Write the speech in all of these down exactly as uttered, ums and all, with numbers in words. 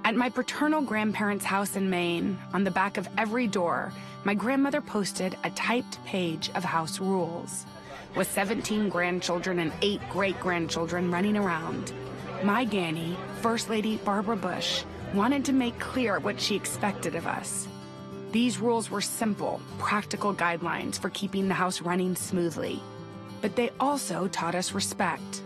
At my paternal grandparents' house in Maine, on the back of every door, my grandmother posted a typed page of house rules. With seventeen grandchildren and eight great-grandchildren running around, my Granny, First Lady Barbara Bush, wanted to make clear what she expected of us. These rules were simple, practical guidelines for keeping the house running smoothly, but they also taught us respect.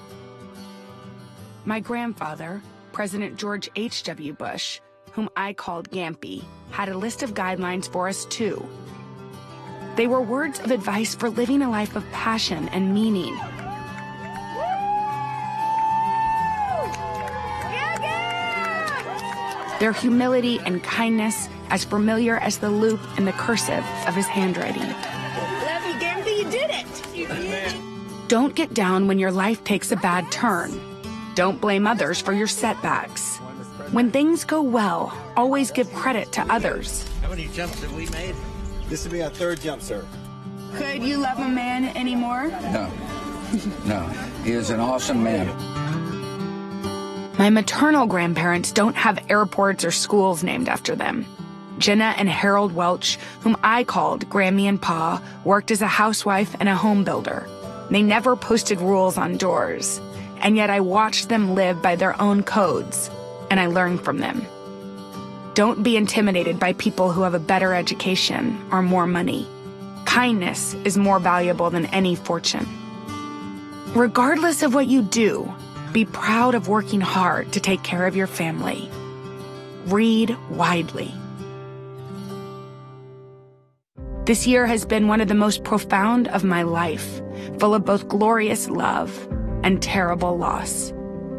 My grandfather, President George H W Bush, whom I called Gampy, had a list of guidelines for us too. They were words of advice for living a life of passion and meaning. Their humility and kindness as familiar as the loop and the cursive of his handwriting. Love you, Gampy, you did it! You did. Don't get down when your life takes a bad turn. Don't blame others for your setbacks. When things go well, always give credit to others. How many jumps have we made? This will be our third jump, sir. Could you love a man anymore? No. No. He is an awesome man. My maternal grandparents don't have airports or schools named after them. Jenna and Harold Welch, whom I called Grammy and Pa, worked as a housewife and a home builder. They never posted rules on doors, and yet I watched them live by their own codes, and I learned from them. Don't be intimidated by people who have a better education or more money. Kindness is more valuable than any fortune. Regardless of what you do, be proud of working hard to take care of your family. Read widely. This year has been one of the most profound of my life, full of both glorious love and terrible loss.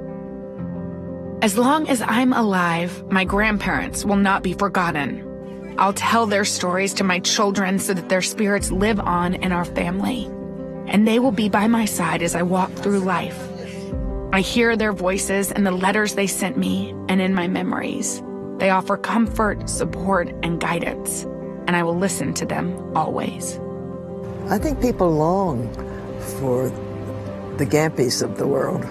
As long as I'm alive, my grandparents will not be forgotten. I'll tell their stories to my children so that their spirits live on in our family, and they will be by my side as I walk through life. I hear their voices in the letters they sent me and in my memories. They offer comfort, support, and guidance, and I will listen to them always. I think people long for the Gampys of the world.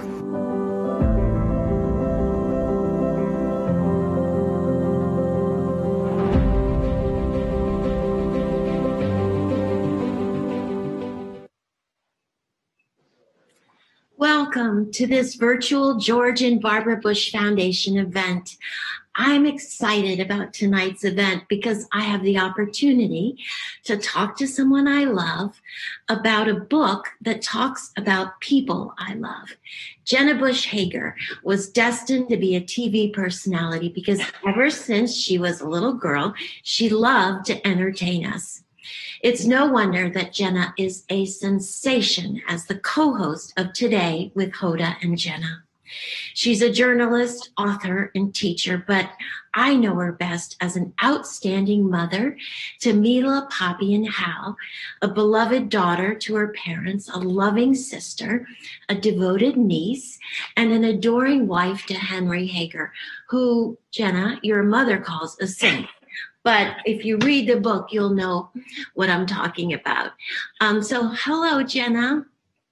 Welcome to this virtual George and Barbara Bush Foundation event. I'm excited about tonight's event because I have the opportunity to talk to someone I love about a book that talks about people I love. Jenna Bush Hager was destined to be a T V personality because ever since she was a little girl, she loved to entertain us. It's no wonder that Jenna is a sensation as the co-host of Today with Hoda and Jenna. She's a journalist, author, and teacher, but I know her best as an outstanding mother to Mila, Poppy, and Hal, a beloved daughter to her parents, a loving sister, a devoted niece, and an adoring wife to Henry Hager, who, Jenna, your mother calls a saint. But if you read the book, you'll know what I'm talking about. Um, so hello, Jenna.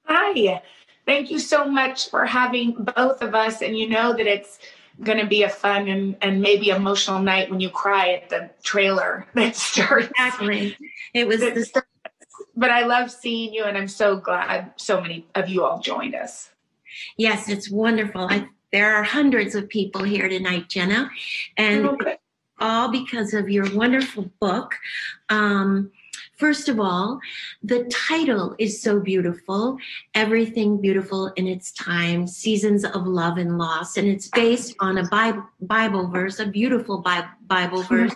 Hi. Thank you so much for having both of us. And you know that it's going to be a fun and, and maybe emotional night when you cry at the trailer that starts. Exactly. It was the starts. But I love seeing you, and I'm so glad so many of you all joined us. Yes, it's wonderful. I, there are hundreds of people here tonight, Jenna. And okay. all because of your wonderful book. Um, first of all, the title is so beautiful, Everything Beautiful in Its Time, Seasons of Love and Loss. And it's based on a Bible, Bible verse, a beautiful Bible, Bible verse,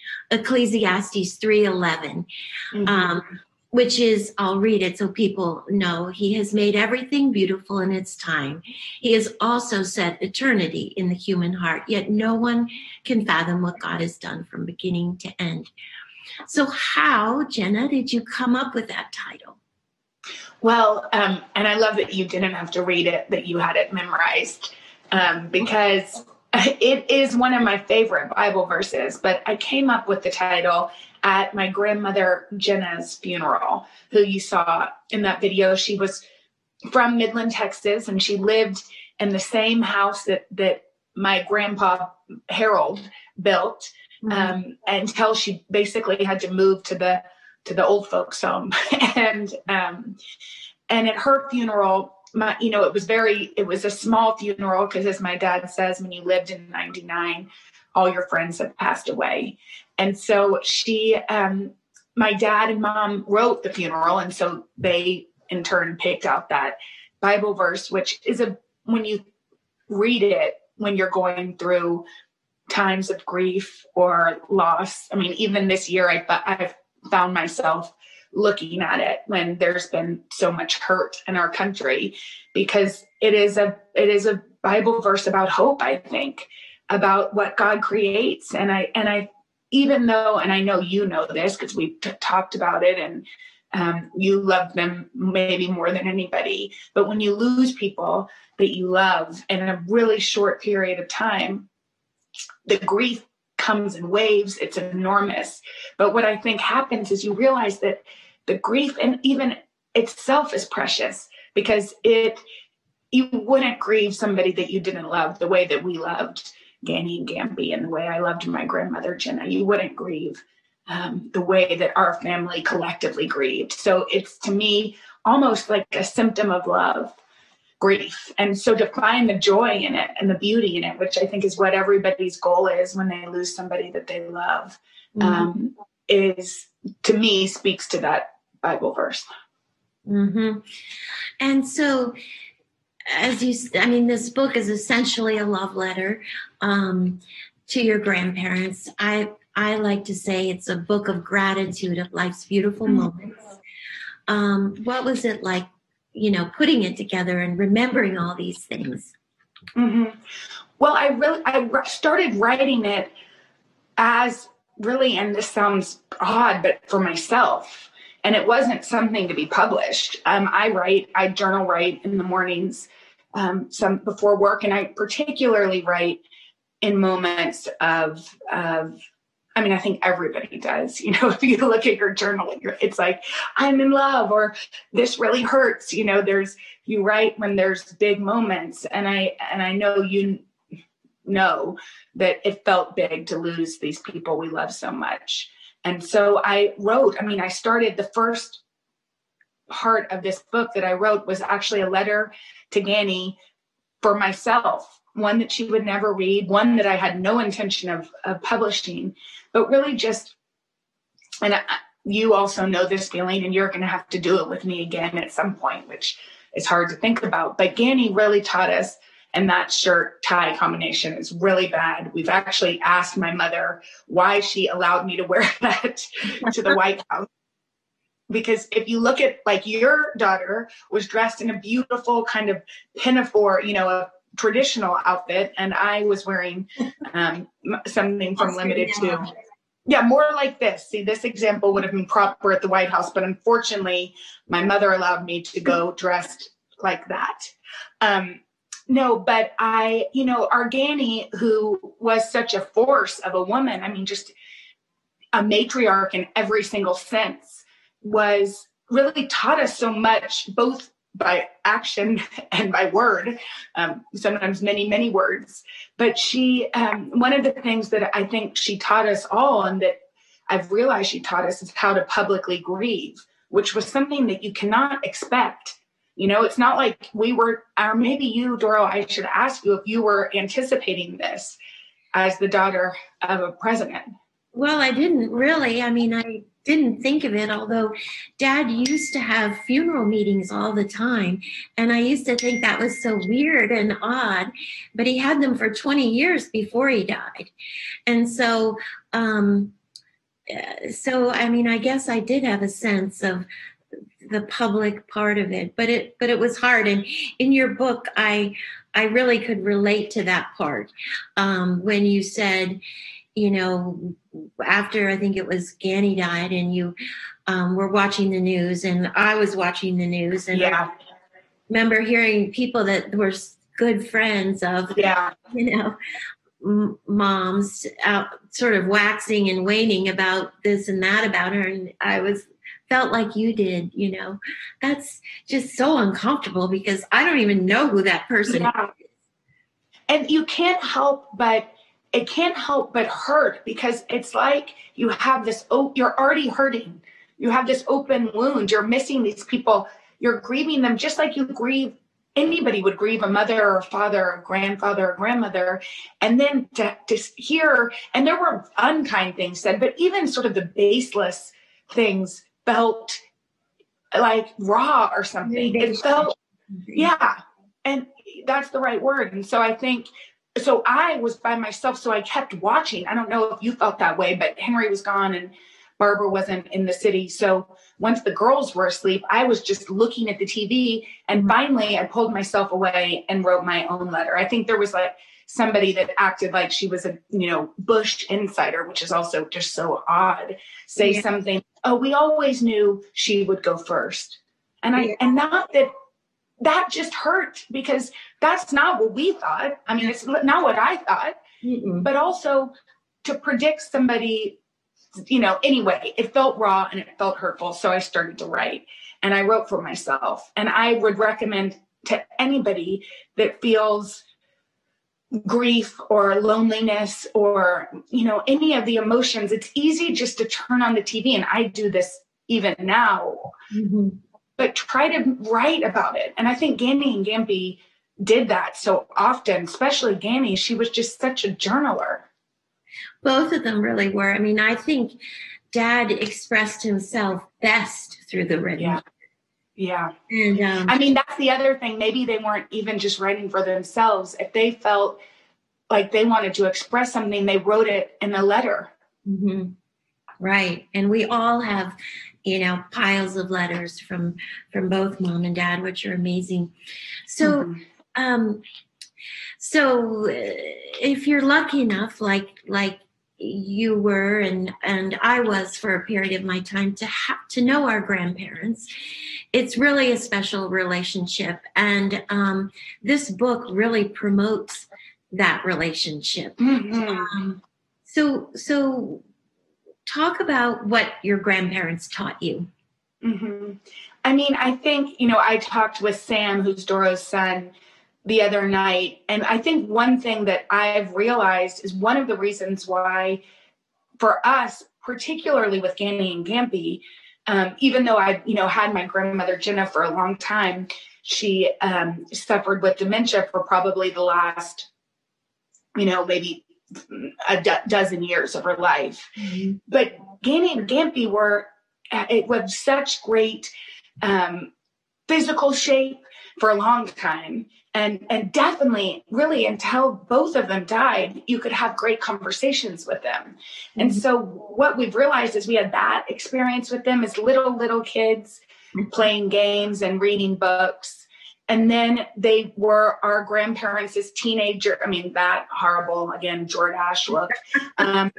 Ecclesiastes three eleven, mm-hmm. um, which is, I'll read it so people know, he has made everything beautiful in its time. He has also set eternity in the human heart, yet no one can fathom what God has done from beginning to end. So how, Jenna, did you come up with that title? Well, um, and I love that you didn't have to read it, that you had it memorized, um, because it is one of my favorite Bible verses, but I came up with the title at my grandmother Jenna's funeral, who you saw in that video. She was from Midland, Texas, and she lived in the same house that, that my grandpa Harold built, Mm-hmm. um, until she basically had to move to the to the old folks home. and um, and at her funeral, my you know it was very it was a small funeral because, as my dad says, when you lived in ninety-nine, all your friends have passed away. And so she, um, my dad and mom wrote the funeral, and so they in turn picked out that Bible verse, which is a when you read it when you're going through times of grief or loss. I mean, even this year, I, I've found myself looking at it when there's been so much hurt in our country, because it is a it is a Bible verse about hope, I think, about what God creates. And I and I even though, and I know you know this because we've t- talked about it, and um, you love them maybe more than anybody, but when you lose people that you love in a really short period of time, the grief comes in waves. It's enormous. But what I think happens is you realize that the grief and even itself is precious, because it you wouldn't grieve somebody that you didn't love the way that we loved Gani and Gamby and the way I loved my grandmother Jenna. You wouldn't grieve um, the way that our family collectively grieved. So it's, to me, almost like a symptom of love, grief. And so to find the joy in it and the beauty in it, which I think is what everybody's goal is when they lose somebody that they love, mm-hmm. um, is, to me, speaks to that Bible verse. Mm-hmm. And so, as you, I mean, this book is essentially a love letter um, to your grandparents. I I like to say it's a book of gratitude of life's beautiful mm-hmm. moments. Um, what was it like, you know, putting it together and remembering all these things? Mm-hmm. Well, I really I started writing it as really, and this sounds odd, but for myself. And it wasn't something to be published. Um, I write, I journal write in the mornings, um, some before work, and I particularly write in moments of, of, I mean, I think everybody does. You know, if you look at your journal, it's like, I'm in love, or this really hurts. You know, there's, you write when there's big moments, and I, and I know you know that it felt big to lose these people we love so much. And so I wrote, I mean, I started the first part of this book that I wrote was actually a letter to Gani for myself, one that she would never read, one that I had no intention of, of publishing, but really just, and I, you also know this feeling, and you're going to have to do it with me again at some point, which is hard to think about. But Gani really taught us, and that shirt tie combination is really bad. We've actually asked my mother why she allowed me to wear that to the White House. Because if you look at, like, your daughter was dressed in a beautiful kind of pinafore, you know, a traditional outfit. And I was wearing um, something from Limited Too. Yeah, more like this. See, this example would have been proper at the White House. But unfortunately, my mother allowed me to go dressed like that. Um, No, but I, you know, our Gani, who was such a force of a woman, I mean, just a matriarch in every single sense, was really taught us so much, both by action and by word, um, sometimes many, many words. But she, um, one of the things that I think she taught us all, and that I've realized she taught us, is how to publicly grieve, which was something that you cannot expect. You know, it's not like we were, or maybe you, Doro, I should ask you if you were anticipating this as the daughter of a president. Well, I didn't really. I mean, I didn't think of it, although Dad used to have funeral meetings all the time. And I used to think that was so weird and odd, but he had them for twenty years before he died. And so, um, so, I mean, I guess I did have a sense of the public part of it, but it, but it was hard. And in your book, I, I really could relate to that part. Um, when you said, you know, after I think it was Gani died, and you um, were watching the news, and I was watching the news, and yeah. I remember hearing people that were good friends of, yeah. you know, m- moms out sort of waxing and waning about this and that about her. And I was, felt like you did, you know. That's just so uncomfortable, because I don't even know who that person yeah. is. and you can't help but, it can't help but hurt, because it's like you have this, oh, you're already hurting. You have this open wound. You're missing these people. You're grieving them just like you grieve, anybody would grieve a mother or a father or a grandfather or grandmother. And then to, to hear, and there were unkind things said, but even sort of the baseless things felt like raw or something. It felt, yeah. And that's the right word. And so I think, so I was by myself, so I kept watching. I don't know if you felt that way, but Henry was gone and Barbara wasn't in the city. So once the girls were asleep, I was just looking at the T V. And finally, I pulled myself away and wrote my own letter. I think there was like somebody that acted like she was a, you know, Bush insider, which is also just so odd. Say yeah. something, oh, we always knew she would go first. And I, yeah. and not that, that just hurt, because that's not what we thought. I mean, it's not what I thought, Mm-mm. but also to predict somebody, you know, anyway, it felt raw and it felt hurtful. So I started to write, and I wrote for myself. And I would recommend to anybody that feels grief or loneliness or, you know, any of the emotions, it's easy just to turn on the T V. And I do this even now, mm-hmm. but try to write about it. And I think Gani and Gampy did that so often, especially Gani. She was just such a journaler. Both of them really were. I mean, I think Dad expressed himself best through the written. Yeah. Yeah. And um, I mean, that's the other thing. Maybe they weren't even just writing for themselves. If they felt like they wanted to express something, they wrote it in a letter. Mm-hmm. Right. And we all have, you know, piles of letters from, from both Mom and Dad, which are amazing. So, mm-hmm. um, so if you're lucky enough, like, like you were, and, and I was for a period of my time, to have to know our grandparents, it's really a special relationship. And, um, this book really promotes that relationship. Mm-hmm. Um, so, so talk about what your grandparents taught you. Mm-hmm. I mean, I think, you know, I talked with Sam, who's Doro's son, the other night. And I think one thing that I've realized is one of the reasons why, for us, particularly with Gani and Gampy, um, even though I, you know, had my grandmother Jenna for a long time, she um, suffered with dementia for probably the last, you know, maybe a do- dozen years of her life. Mm-hmm. But Gani and Gampy were, it was such great um, physical shape for a long time. And and definitely, really, until both of them died, you could have great conversations with them. Mm-hmm. And so what we've realized is we had that experience with them as little, little kids playing games and reading books. And then they were our grandparents as teenager. I mean, that horrible, again, Jordache look, um,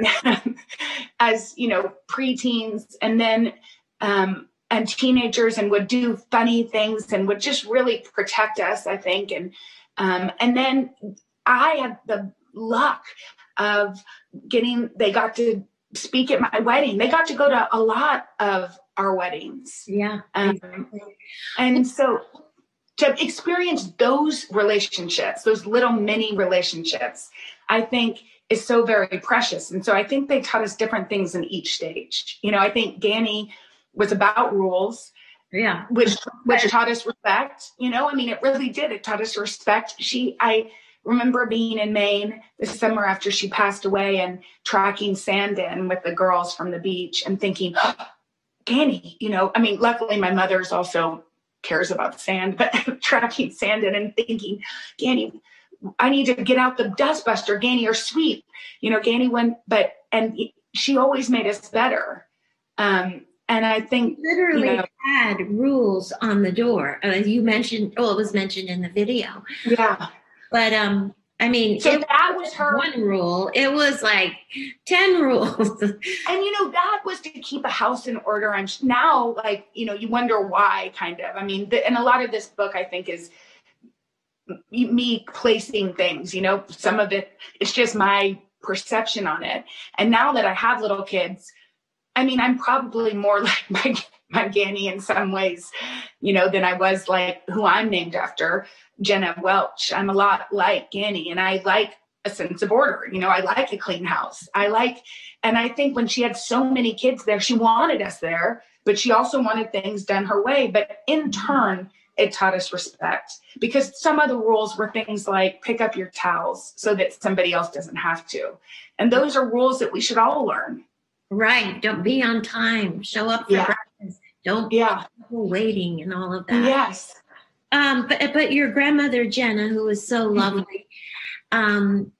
as, you know, preteens. And then um and teenagers, and would do funny things and would just really protect us, I think. And, um, and then I had the luck of getting, they got to speak at my wedding. They got to go to a lot of our weddings. Yeah. Um, and so to experience those relationships, those little mini relationships, I think is so very precious. And so I think they taught us different things in each stage. You know, I think Gani was about rules, yeah, which which taught us respect. You know, I mean, it really did. It taught us respect. She, I remember being in Maine this summer after she passed away and tracking sand in with the girls from the beach and thinking, oh, Gani, you know, I mean, luckily my mother's also cares about sand, but tracking sand in and thinking, Gani, I need to get out the dustbuster. Gani, or sweep, you know, Gani went, but, and she always made us better. Um, And I think literally you know, had rules on the door. Uh, you mentioned, well, it was mentioned in the video. Yeah. But um, I mean, so it that was her one rule. It was like ten rules. And you know, that was to keep a house in order. I'm now like, you know, you wonder why, kind of. I mean, the, and a lot of this book, I think, is me placing things. You know, some of it, it's just my perception on it. And now that I have little kids, I mean, I'm probably more like my, my Ganny in some ways, you know, than I was like who I'm named after, Jenna Welch. I'm a lot like Ganny, and I like a sense of order. You know, I like a clean house. I like, and I think when she had so many kids there, she wanted us there, but she also wanted things done her way. But in turn, it taught us respect, because some of the rules were things like pick up your towels so that somebody else doesn't have to. And those are rules that we should all learn. Right. Don't be on time. Show up for Yeah. breakfast. Don't Yeah. be waiting and all of that. Yes. Um, but but your grandmother Jenna, who was so lovely, um,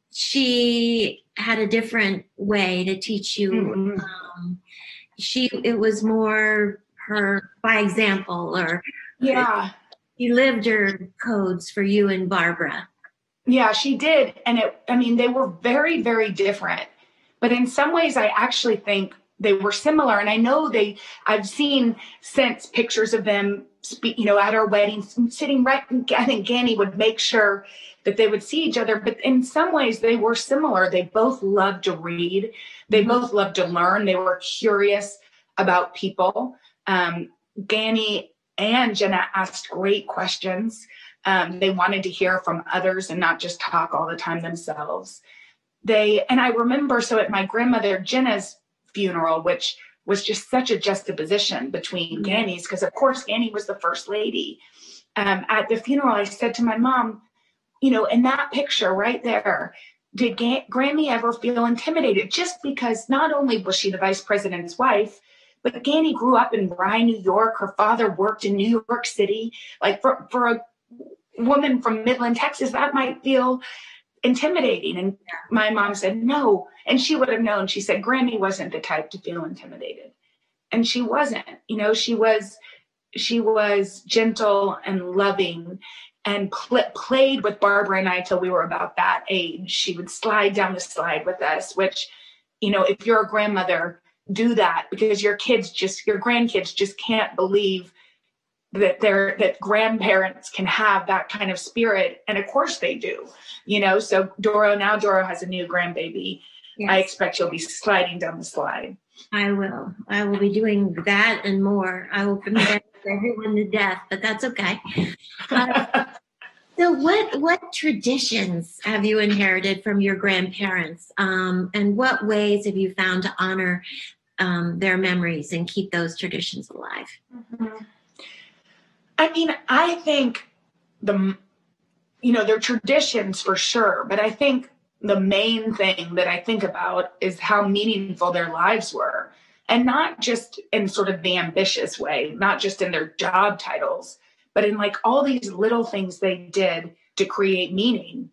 she had a different way to teach you. Mhm. Um, she it was more her by example, or Yeah. she lived her codes for you and Barbara. Yeah, she did. And it, I mean, they were very, very different. But in some ways, I actually think they were similar. And I know they, I've seen since pictures of them, speak, you know, at our wedding, sitting right, I think Ganny would make sure that they would see each other. But in some ways, they were similar. They both loved to read. They mm-hmm. both loved to learn. They were curious about people. Um, Ganny and Jenna asked great questions. Um, they wanted to hear from others and not just talk all the time themselves. They, and I remember, so at my grandmother Jenna's funeral, which was just such a juxtaposition between mm-hmm. Ganny's, because of course Ganny was the first lady. Um, at the funeral, I said to my mom, you know, in that picture right there, did G- Grammy ever feel intimidated? Just because not only was she the vice president's wife, but Ganny grew up in Rye, New York. Her father worked in New York City. Like for, for a woman from Midland, Texas, that might feel intimidating. And my mom said, no. And she would have known. She said, Grammy wasn't the type to feel intimidated. And she wasn't, you know, she was, she was gentle and loving and pl- played with Barbara and I till we were about that age. She would slide down the slide with us, which, you know, if you're a grandmother, do that, because your kids just, your grandkids just can't believe that they're, that grandparents can have that kind of spirit. And of course they do, you know, so Doro, now Doro has a new grandbaby. Yes. I expect you'll be sliding down the slide. I will. I will be doing that and more. I will convince everyone to death, but that's okay. Uh, so what, what traditions have you inherited from your grandparents? Um, and what ways have you found to honor um, their memories and keep those traditions alive? Mm-hmm. I mean, I think the, you know, they're traditions for sure, but I think the main thing that I think about is how meaningful their lives were. And not just in sort of the ambitious way, not just in their job titles, but in like all these little things they did to create meaning.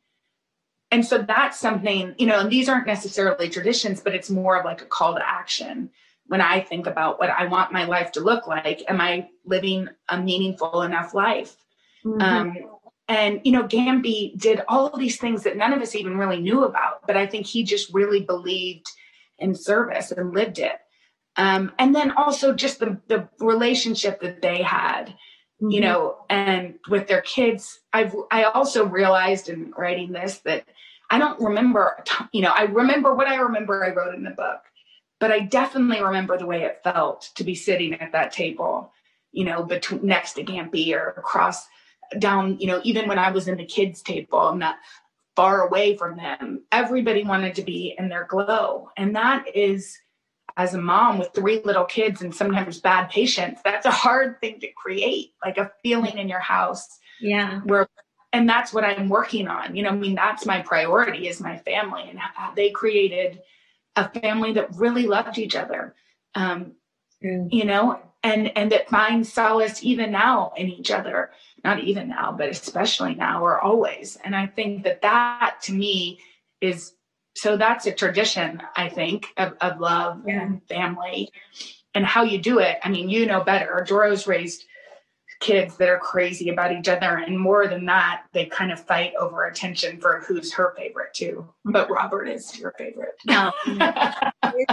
And so that's something, you know, and these aren't necessarily traditions, but it's more of like a call to action. When I think about what I want my life to look like, am I living a meaningful enough life? Mm-hmm. Um, and, you know, Gamby did all of these things that none of us even really knew about, but I think he just really believed in service and lived it. Um, and then also just the, the relationship that they had, mm-hmm. you know, and with their kids. I've, I also realized in writing this that I don't remember, you know, I remember what I remember I wrote in the book. But I definitely remember the way it felt to be sitting at that table, you know, between next to Gampy or across down, you know, even when I was in the kids' table, I'm not far away from them. Everybody wanted to be in their glow. And that is, as a mom with three little kids and sometimes bad patients, that's a hard thing to create, like a feeling in your house. Yeah. Where, and that's what I'm working on. You know, I mean, that's my priority is my family, and how they created a family that really loved each other, um, mm. you know, and, and that finds solace even now in each other, not even now, but especially now or always. And I think that that to me is, so that's a tradition, I think, of, of love yeah. and family and how you do it. I mean, you know better. Doro's raised kids that are crazy about each other. And more than that, they kind of fight over attention for who's her favorite too. But Robert is your favorite. No, I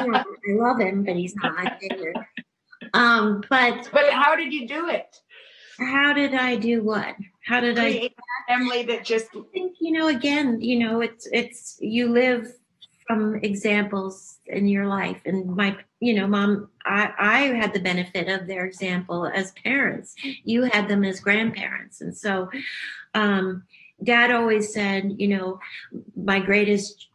love him, but he's not my favorite. Um, but but how did you do it? How did I do what? How did Create I a family that just I think, you know, again, you know, it's it's you live from examples in your life. And my, you know, mom, I, I had the benefit of their example as parents. You had them as grandparents. And so um, Dad always said, you know, my greatest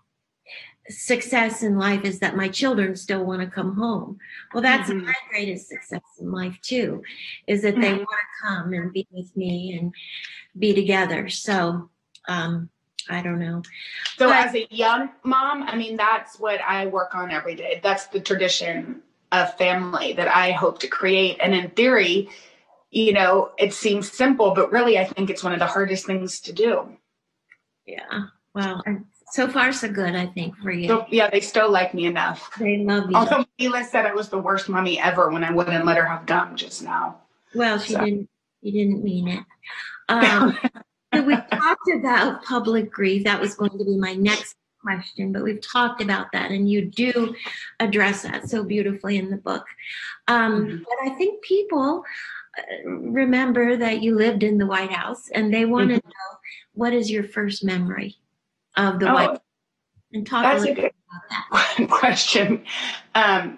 success in life is that my children still want to come home. Well, that's mm-hmm. my greatest success in life too, is that mm-hmm. they want to come and be with me and be together. So um, I don't know. So but, as a young mom, I mean, that's what I work on every day. That's the tradition of family that I hope to create. And in theory, you know, it seems simple, but really I think it's one of the hardest things to do. Yeah. Well, so far so good, I think, for you. So, yeah, they still like me enough. They love you. Although Mila said I was the worst mommy ever when I wouldn't let her have gum just now. Well, she so. didn't. You didn't mean it. Um, so we talked about public grief. That was going to be my next question, but we've talked about that, and you do address that so beautifully in the book. Um, mm-hmm. But I think people remember that you lived in the White House, and they want to mm-hmm. know, what is your first memory of the oh, White House? And talk that's a little a good about that question. Um,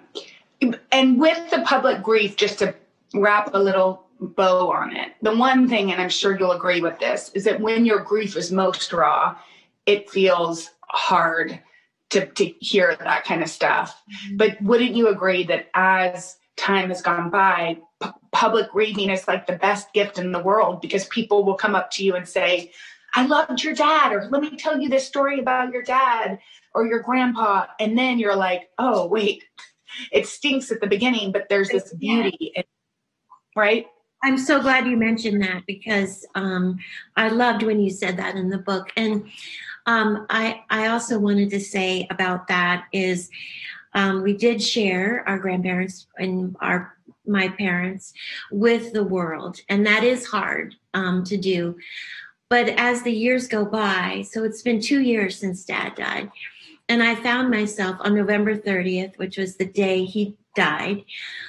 and with the public grief, just to wrap a little bow on it, the one thing, and I'm sure you'll agree with this, is that when your grief is most raw, it feels hard to, to hear that kind of stuff. Mm-hmm. But wouldn't you agree that as time has gone by, p- public grieving is like the best gift in the world, because people will come up to you and say, I loved your dad, or let me tell you this story about your dad or your grandpa. And then you're like, oh, wait, it stinks at the beginning, but there's this beauty, in, right? I'm so glad you mentioned that, because um, I loved when you said that in the book. And um, I, I also wanted to say about that is um, we did share our grandparents and our my parents with the world. And that is hard um, to do. But as the years go by, so it's been two years since Dad died, and I found myself on November thirtieth, which was the day he died,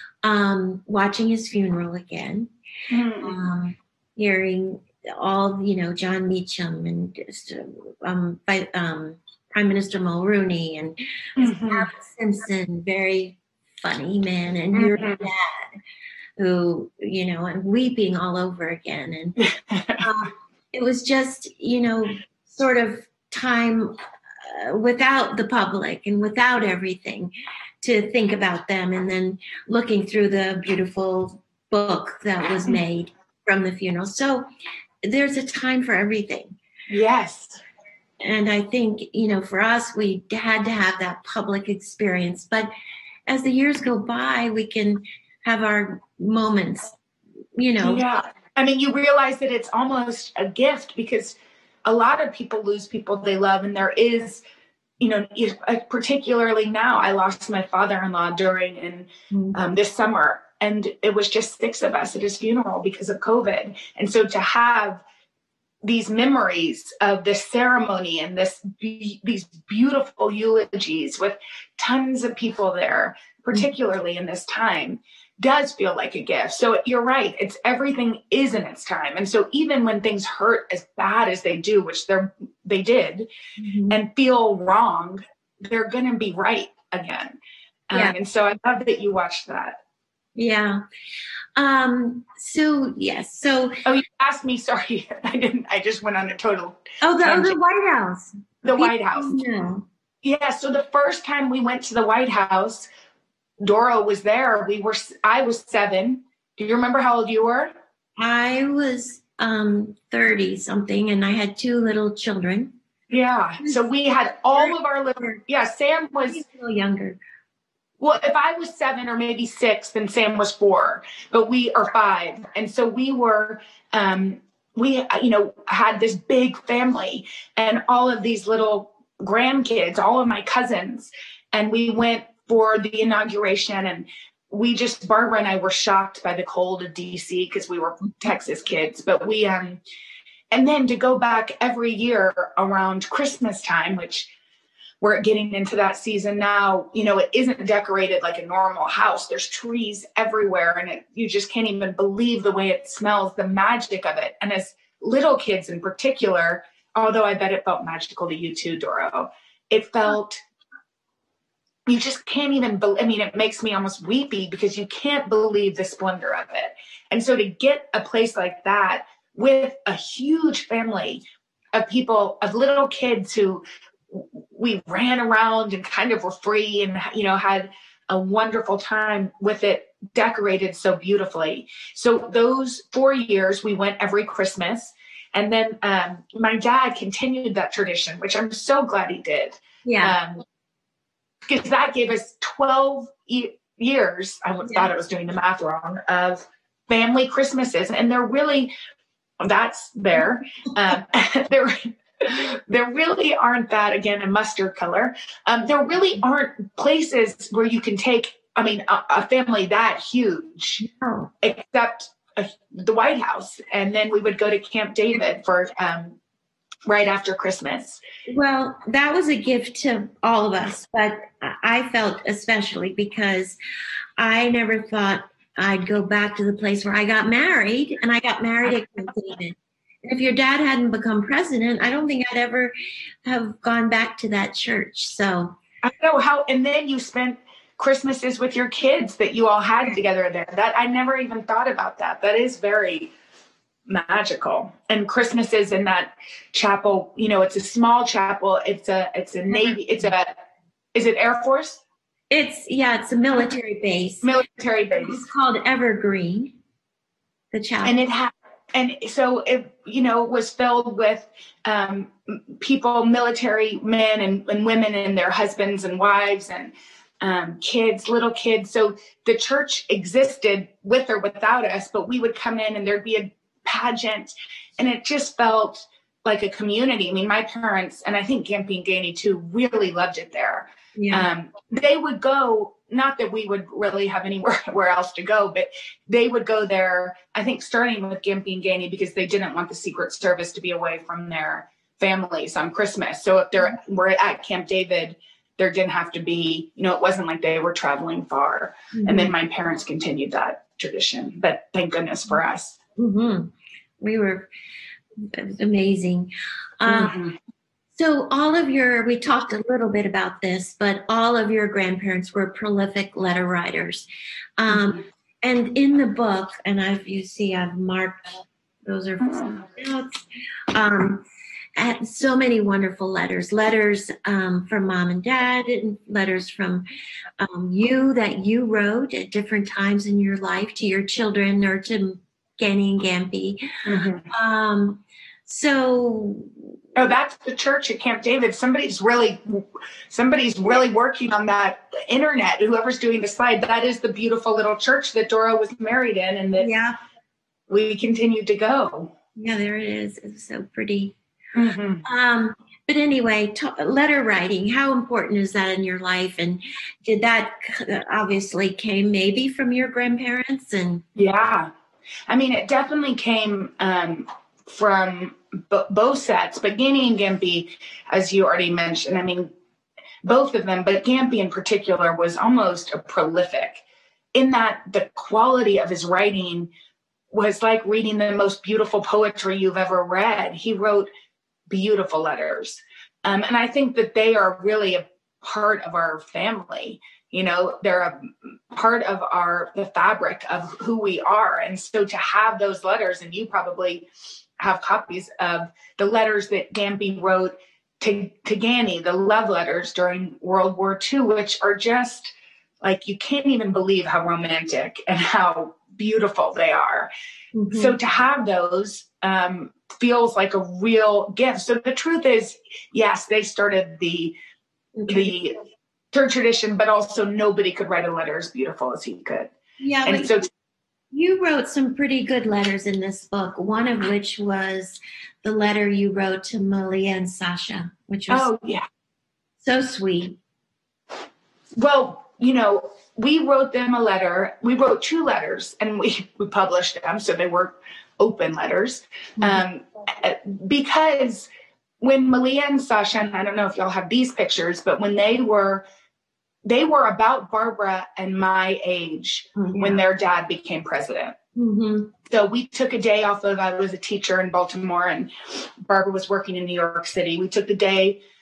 um, watching his funeral again, mm. um, hearing all, you know, John Meacham and just, um, by, um, Prime Minister Mulrooney and mm-hmm. Al Simpson, very funny man, and mm-hmm. your dad, who, you know, and weeping all over again. And um, it was just, you know, sort of time uh, without the public and without everything to think about them, and then looking through the beautiful book that was made from the funeral. So there's a time for everything. Yes. And I think, you know, for us, we had to have that public experience. But as the years go by, we can have our moments, you know. Yeah. I mean, you realize that it's almost a gift, because a lot of people lose people they love. And there is, you know, particularly now, I lost my father-in-law during in mm-hmm. um, this summer. And it was just six of us at his funeral because of COVID. And so to have these memories of this ceremony and this be- these beautiful eulogies with tons of people there, particularly in this time, does feel like a gift. So you're right. It's everything is in its time. And so even when things hurt as bad as they do, which they're, they did, mm-hmm. and feel wrong, they're going to be right again. Yeah. Um, and so I love that you watched that. Yeah. Um, so yes. So, oh, you asked me, sorry. I didn't, I just went on a total. Oh, the, oh, the White House. The White House. No. Yeah. So the first time we went to the White House, Dora was there. We were, I was seven. Do you remember how old you were? I was um, thirty something, and I had two little children. Yeah. So we had all of our little, yeah, Sam was a little younger. Well, if I was seven or maybe six, then Sam was four, but we are five. And so we were, um, we, you know, had this big family and all of these little grandkids, all of my cousins. And we went for the inauguration, and we just, Barbara and I were shocked by the cold of D C because we were Texas kids, but we, um, and then to go back every year around Christmas time, which we're getting into that season now, you know, it isn't decorated like a normal house. There's trees everywhere, and it, you just can't even believe the way it smells, the magic of it. And as little kids in particular, although I bet it felt magical to you too, Doro, it felt you just can't even, be- I mean, it makes me almost weepy because you can't believe the splendor of it. And so to get a place like that with a huge family of people, of little kids who we ran around and kind of were free and, you know, had a wonderful time with it decorated so beautifully. So those four years we went every Christmas. And then um, my dad continued that tradition, which I'm so glad he did. Yeah. Um, because that gave us twelve e- years, I would, yeah. thought I was doing the math wrong, of family Christmases. And they're really, that's there. Um, there, there really aren't that, again, a mustard color. Um, there really aren't places where you can take, I mean, a, a family that huge, oh. except uh, the White House. And then we would go to Camp David for um, right after Christmas. Well, that was a gift to all of us, but I felt especially because I never thought I'd go back to the place where I got married, and I got married at Camp David. And if your dad hadn't become president, I don't think I'd ever have gone back to that church. So I know how, and then you spent Christmases with your kids that you all had together there. That I never even thought about that. That is very magical. And Christmases in that chapel, you know, it's a small chapel. It's a, it's a Navy, it's a, is it Air Force? It's, yeah, it's a military base. Military base. It's called Evergreen, the chapel. And it had, and so it, you know, was filled with um, people, military men and, and women and their husbands and wives and um, kids, little kids. So the church existed with or without us, but we would come in and there'd be a pageant, and it just felt like a community. I mean, my parents, and I think Gampy and Gainey too, really loved it there. Yeah. Um, they would go, not that we would really have anywhere where else to go, but they would go there, I think starting with Gampy and Gainey, because they didn't want the Secret Service to be away from their families on Christmas. So if they're were at Camp David, there didn't have to be, you know, it wasn't like they were traveling far. Mm-hmm. And then my parents continued that tradition, but thank goodness for us. Mm-hmm. We were, it was amazing. Um, mm-hmm. So all of your, we talked a little bit about this, but all of your grandparents were prolific letter writers. Um, mm-hmm. And in the book, and I've, you see, I've marked, those are notes, um, and so many wonderful letters, letters um, from mom and dad, and letters from um, you that you wrote at different times in your life to your children or to Gainey and Gampy. Mm-hmm. Um, so, oh, that's the church at Camp David. Somebody's really, somebody's really working on that internet. Whoever's doing the slide, that is the beautiful little church that Dora was married in, and that yeah. we continued to go. Yeah, there it is. It's so pretty. Mm-hmm. Um, but anyway, t- letter writing, how important is that in your life? And did that obviously came maybe from your grandparents? And yeah, I mean, it definitely came um, from b- both sets, but Gainey and Gampy, as you already mentioned, I mean, both of them, but Gampy in particular was almost a prolific in that the quality of his writing was like reading the most beautiful poetry you've ever read. He wrote beautiful letters. Um, and I think that they are really a part of our family. You know, they're a part of our, the fabric of who we are. And so to have those letters, and you probably have copies of the letters that Gampy wrote to, to Gainey, the love letters during World War Two, which are just like, you can't even believe how romantic and how beautiful they are. Mm-hmm. So to have those um, feels like a real gift. So the truth is, yes, they started the the third tradition, but also nobody could write a letter as beautiful as he could. Yeah, and but so you wrote some pretty good letters in this book. One of which was the letter you wrote to Malia and Sasha, which was oh yeah, so sweet. Well, you know, we wrote them a letter. We wrote two letters, and we, we published them, so they were open letters. Mm-hmm. Um, because when Malia and Sasha, and I don't know if y'all have these pictures, but when they were, they were about Barbara and my age mm-hmm. when their dad became president. Mm-hmm. So we took a day off of, I was a teacher in Baltimore, and Barbara was working in New York City. We took the day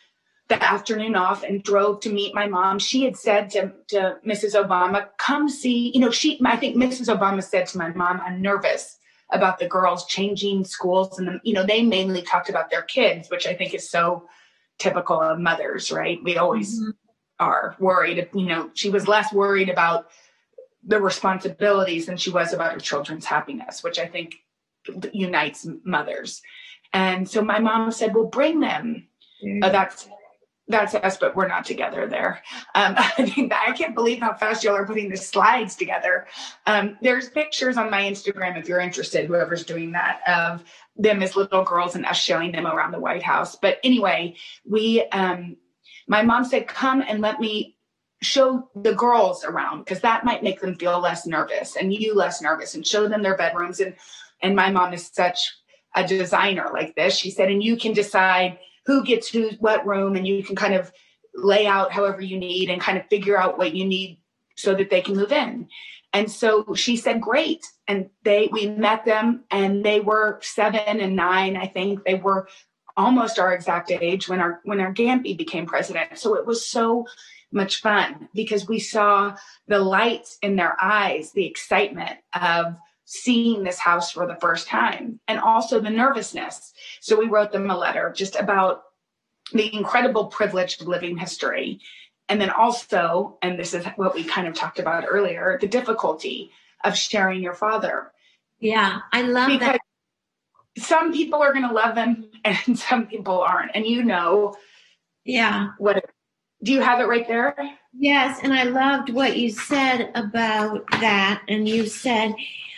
the afternoon off and drove to meet my mom. She had said to, to Missus Obama, come see, you know, she, I think Missus Obama said to my mom, I'm nervous about the girls changing schools. And, the, you know, they mainly talked about their kids, which I think is so typical of mothers, right? We always mm-hmm. are worried. You know, she was less worried about the responsibilities than she was about her children's happiness, which I think unites mothers. And so my mom said, well, bring them. Mm-hmm. Uh, that's That's us, but we're not together there. Um, I mean, I can't believe how fast y'all are putting the slides together. Um, there's pictures on my Instagram, if you're interested, whoever's doing that, of them as little girls and us showing them around the White House. But anyway, we, um, my mom said, come and let me show the girls around, because that might make them feel less nervous and you less nervous, and show them their bedrooms. And, and my mom is such a designer like this. She said, and you can decide who gets who's what room, and you can kind of lay out however you need and kind of figure out what you need so that they can move in. And so she said, great. And they, we met them, and they were seven and nine. I think they were almost our exact age when our, when our Gampy became president. So it was so much fun because we saw the lights in their eyes, the excitement of seeing this house for the first time, and also the nervousness. So we wrote them a letter just about the incredible privilege of living history. And then also, and this is what we kind of talked about earlier, the difficulty of sharing your father. Yeah, I love because that. Some people are going to love him and some people aren't. And you know, yeah. What, do you have it right there? Yes. And I loved what you said about that. And you said,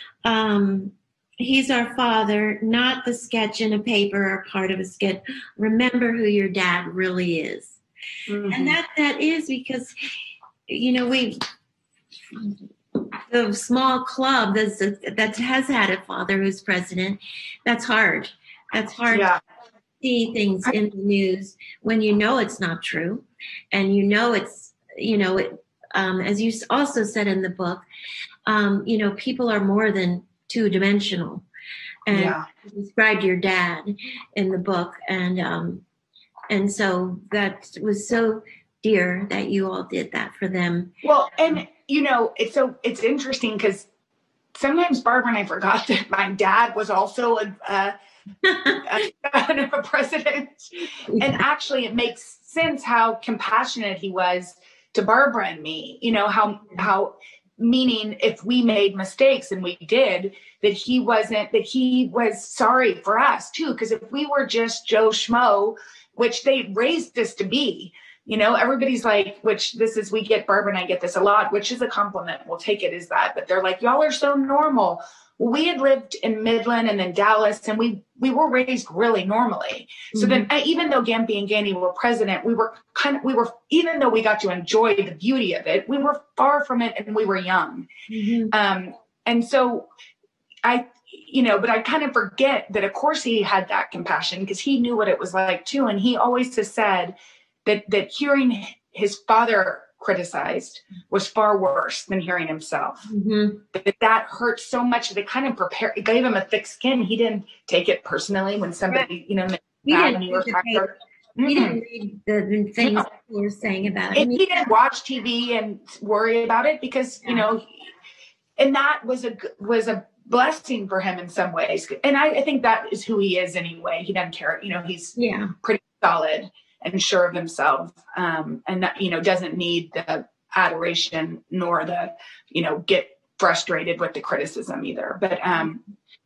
Um, he's our father, not the sketch in a paper or part of a sketch. Remember who your dad really is. Mm-hmm. And that, that is because, you know, we, the small club that's, that has had a father who's president, that's hard. That's hard yeah. to see things in the news when you know it's not true. And you know it's, you know, it, um, as you also said in the book, Um, you know, people are more than two-dimensional. And yeah. you described your dad in the book. And um, and so that was so dear that you all did that for them. Well, and, you know, it's so it's interesting because sometimes Barbara and I forgot that my dad was also a, a, a son of a president. And actually, it makes sense how compassionate he was to Barbara and me, you know, how how meaning if we made mistakes, and we did, that he wasn't, that he was sorry for us too. Because if we were just Joe Schmo, which they raised us to be, you know, everybody's like, which this is, we get, Barbara and I get this a lot, which is a compliment. We'll take it as that. But they're like, y'all are so normal. Well, we had lived in Midland and then Dallas, and we we were raised really normally. So mm-hmm. then, even though Gampy and Gandy were president, we were kind of, we were, even though we got to enjoy the beauty of it, we were far from it, and we were young. Mm-hmm. Um, and so I, you know, but I kind of forget that, of course, he had that compassion because he knew what it was like too. And he always has said that that hearing his father criticized was far worse than hearing himself. Mm-hmm. That, that hurt so much that it kind of prepared, it gave him a thick skin. He didn't take it personally when somebody, you know, he didn't, New York Times. He didn't read the, the things no. that you were saying about it. He didn't watch T V and worry about it because, yeah. you know, and that was a was a blessing for him in some ways. And I, I think that is who he is anyway. He doesn't care. You know, he's yeah. pretty solid and sure of himself, um, and that, you know, doesn't need the adoration nor the, you know, get frustrated with the criticism either. But um,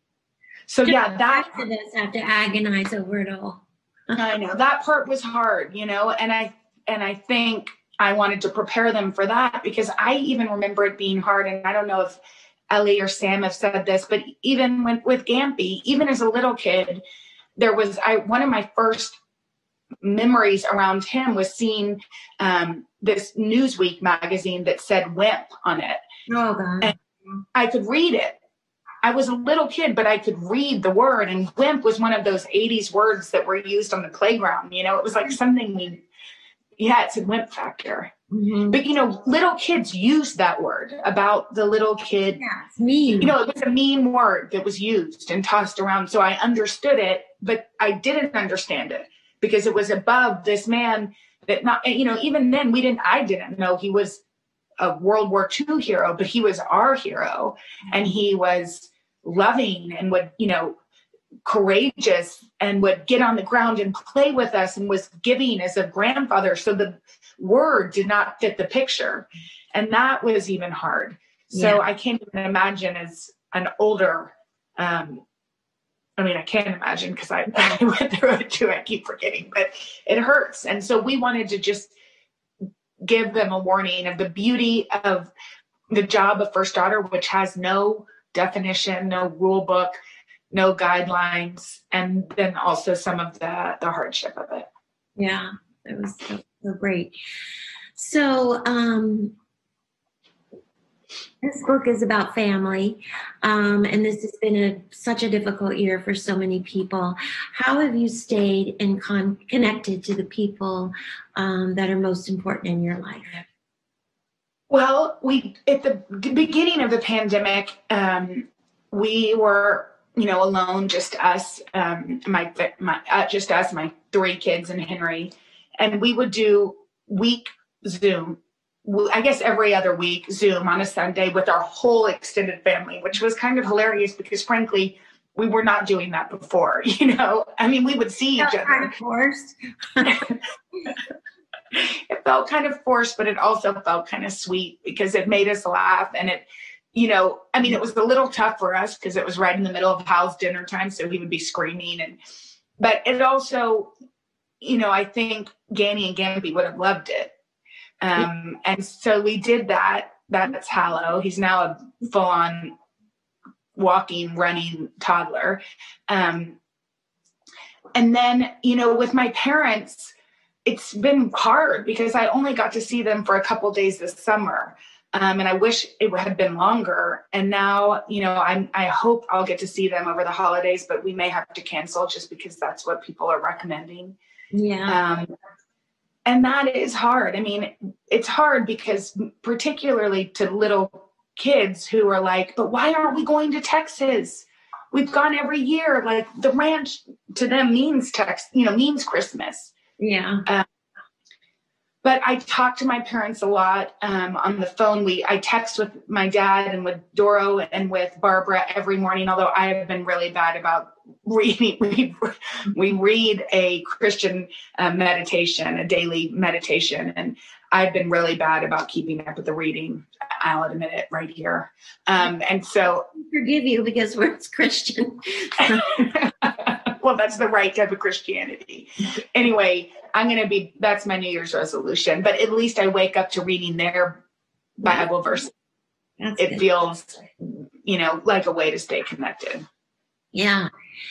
so yeah, that of us have to agonize over it all. I know that part was hard, you know, and I and I think I wanted to prepare them for that because I even remember it being hard. And I don't know if Ellie or Sam have said this, but even when, with Gampy, even as a little kid, there was I one of my first memories around him was seeing um, this Newsweek magazine that said "wimp" on it. Oh, God. And I could read it. I was a little kid, but I could read the word. And "wimp" was one of those eighties words that were used on the playground. You know, it was like something we, yeah, it's a wimp factor. Mm-hmm. But, you know, little kids used that word about the little kid. Yeah, it's mean. You know, it was a mean word that was used and tossed around. So I understood it, but I didn't understand it because it was above this man that not, you know, even then we didn't, I didn't know he was a World War Two hero, but he was our hero, and he was loving and would, you know, courageous and would get on the ground and play with us and was giving as a grandfather. So the word did not fit the picture. And that was even hard. So yeah. I can't even imagine as an older, um, I mean, I can't imagine because I, I went through it too. I keep forgetting, but it hurts. And so we wanted to just give them a warning of the beauty of the job of first daughter, which has no definition, no rule book, no guidelines, and then also some of the, the hardship of it. Yeah, it was so, so great. So um, this book is about family, um, and this has been a, such a difficult year for so many people. How have you stayed and con- connected to the people um, that are most important in your life? Well, we at the beginning of the pandemic, um, we were, you know, alone, just us, um, my, my, uh, just us, my three kids and Henry. And we would do week Zoom, I guess every other week Zoom on a Sunday with our whole extended family, which was kind of hilarious because frankly, we were not doing that before, you know, I mean, we would see each other. Kind of forced. It felt kind of forced, but it also felt kind of sweet because it made us laugh. And it, you know, I mean, it was a little tough for us because it was right in the middle of Hal's dinner time. So he would be screaming. And, but it also, you know, I think Ganny and Gampy would have loved it. Um, and so we did that. That's Hallow. He's now a full on walking, running toddler. Um, and then, you know, with my parents, it's been hard because I only got to see them for a couple days this summer. Um, and I wish it had been longer. And now, you know, I'm, I hope I'll get to see them over the holidays, but we may have to cancel just because that's what people are recommending. Yeah. Um, and that is hard. I mean, it's hard because particularly to little kids who are like, but why aren't we going to Texas? We've gone every year. Like the ranch to them means Tex, you know, means Christmas. Yeah. Um, but I talk to my parents a lot um, on the phone. We I text with my dad and with Doro and with Barbara every morning, although I have been really bad about reading. We, we read a Christian uh, meditation, a daily meditation, and I've been really bad about keeping up with the reading. I'll admit it right here. Um, and so I forgive you because we're Christian. Well, that's the right type of Christianity. Anyway, I'm going to be, that's my New Year's resolution, but at least I wake up to reading their Bible verse. That's it good. feels, you know, like a way to stay connected. Yeah.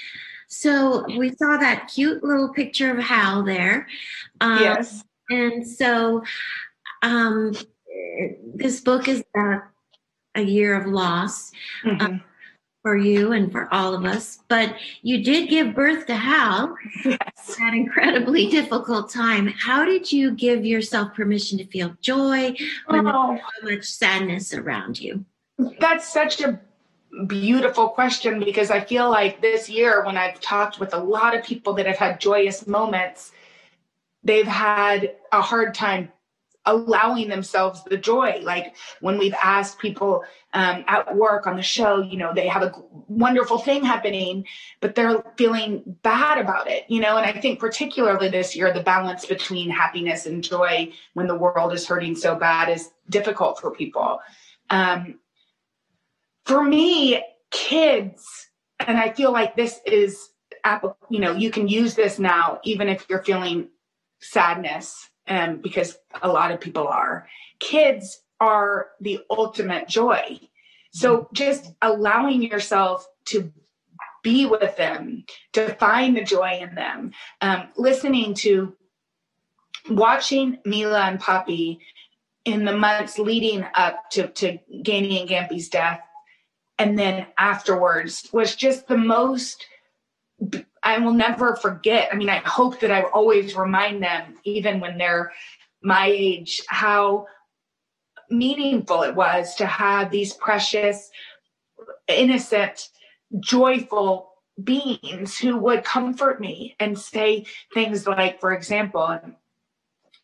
So we saw that cute little picture of Hal there. Um, Yes. And so um, this book is about a year of loss. Mm-hmm. Um, for you and for all of us, but you did give birth to Hal Yes. at an incredibly difficult time. How did you give yourself permission to feel joy when Oh. there's so much sadness around you? That's such a beautiful question because I feel like this year when I've talked with a lot of people that have had joyous moments, they've had a hard time allowing themselves the joy. Like when we've asked people um, at work on the show, you know, they have a wonderful thing happening, but they're feeling bad about it, you know? And I think particularly this year, the balance between happiness and joy when the world is hurting so bad is difficult for people. Um, for me, kids, and I feel like this is, you know, you can use this now, even if you're feeling sadness. Um, because a lot of people are. Kids are the ultimate joy. So just allowing yourself to be with them, to find the joy in them, um, listening to, watching Mila and Poppy in the months leading up to, to Ganny and Gampy's death, and then afterwards was just the most, I will never forget. I mean, I hope that I always remind them, even when they're my age, how meaningful it was to have these precious, innocent, joyful beings who would comfort me and say things like, for example,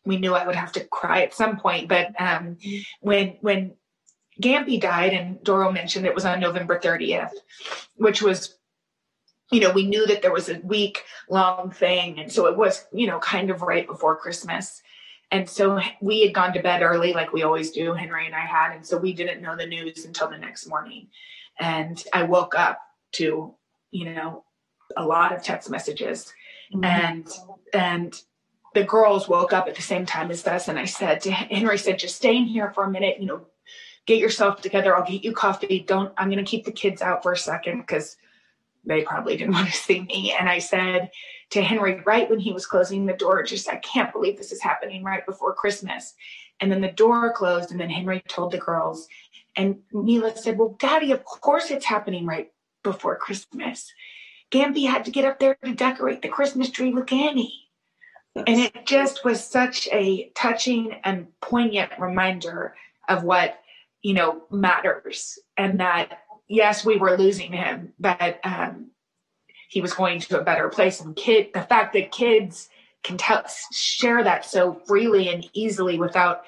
we knew I would have to cry at some point. But um, when when Gampy died, and Doro mentioned it was on November thirtieth, which was, you know, we knew that there was a week long thing. And so it was, you know, kind of right before Christmas. And so we had gone to bed early, like we always do, Henry and I had. And so we didn't know the news until the next morning. And I woke up to, you know, a lot of text messages. Mm-hmm. And, and the girls woke up at the same time as us. And I said to Henry, said, just stay in here for a minute, you know, get yourself together. I'll get you coffee. Don't, I'm going to keep the kids out for a second because they probably didn't want to see me. And I said to Henry, right when he was closing the door, just, I can't believe this is happening right before Christmas. And then the door closed, and then Henry told the girls, and Mila said, well, Daddy, of course it's happening right before Christmas. Gampy had to get up there to decorate the Christmas tree with Annie. And it just was such a touching and poignant reminder of what, you know, matters. And that, yes, we were losing him, but um, he was going to a better place. And kid, the fact that kids can tell, share that so freely and easily without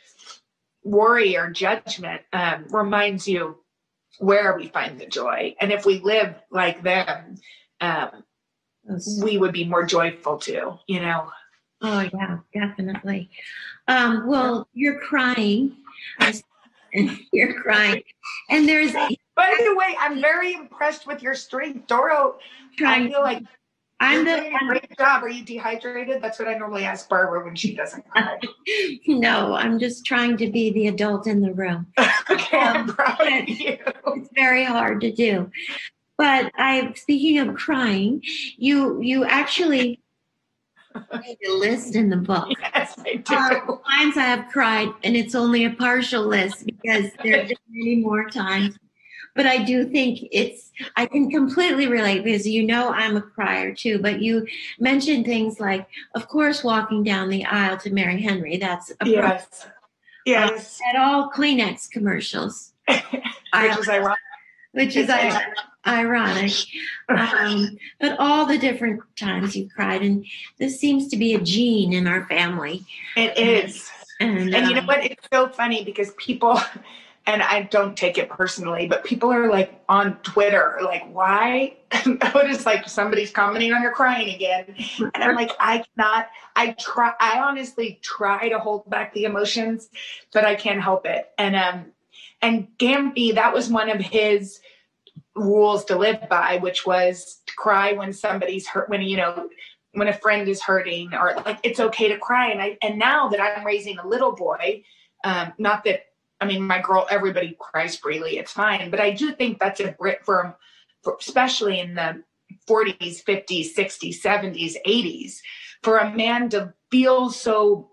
worry or judgment um, reminds you where we find the joy. And if we live like them, um, we would be more joyful too, you know? Oh yeah, definitely. Um, well, you're crying. You're crying. And there's... By the way, I'm very impressed with your strength. Doro, trying, I feel like I'm you're the, doing a great job. Are you dehydrated? That's what I normally ask Barbara when she doesn't cry. No, I'm just trying to be the adult in the room. Okay, I'm proud of you. It's very hard to do. But I, speaking of crying, you you actually made a list in the book. Yes, I do. Uh, times I have cried, and it's only a partial list because there have been many more times. But I do think it's, I can completely relate because, you know, I'm a crier too, but you mentioned things like, of course, walking down the aisle to marry Henry. That's a yes. problem. Yes. Uh, at all Kleenex commercials. Which is ironic. Which is ironic. ironic. Um, but all the different times you've cried, and this seems to be a gene in our family. It is. And, and um, you know what? It's so funny because people... And I don't take it personally, but people are like on Twitter, like, why? What is like somebody's commenting on your crying again? And I'm like, I cannot, I try, I honestly try to hold back the emotions, but I can't help it. And, um, and Gampy, that was one of his rules to live by, which was to cry when somebody's hurt, when, you know, when a friend is hurting, or like, it's okay to cry. And I, and now that I'm raising a little boy, um, not that, I mean, my girl, everybody cries freely. It's fine. But I do think that's a Brit for, for, especially in the forties, fifties, sixties, seventies, eighties, for a man to feel so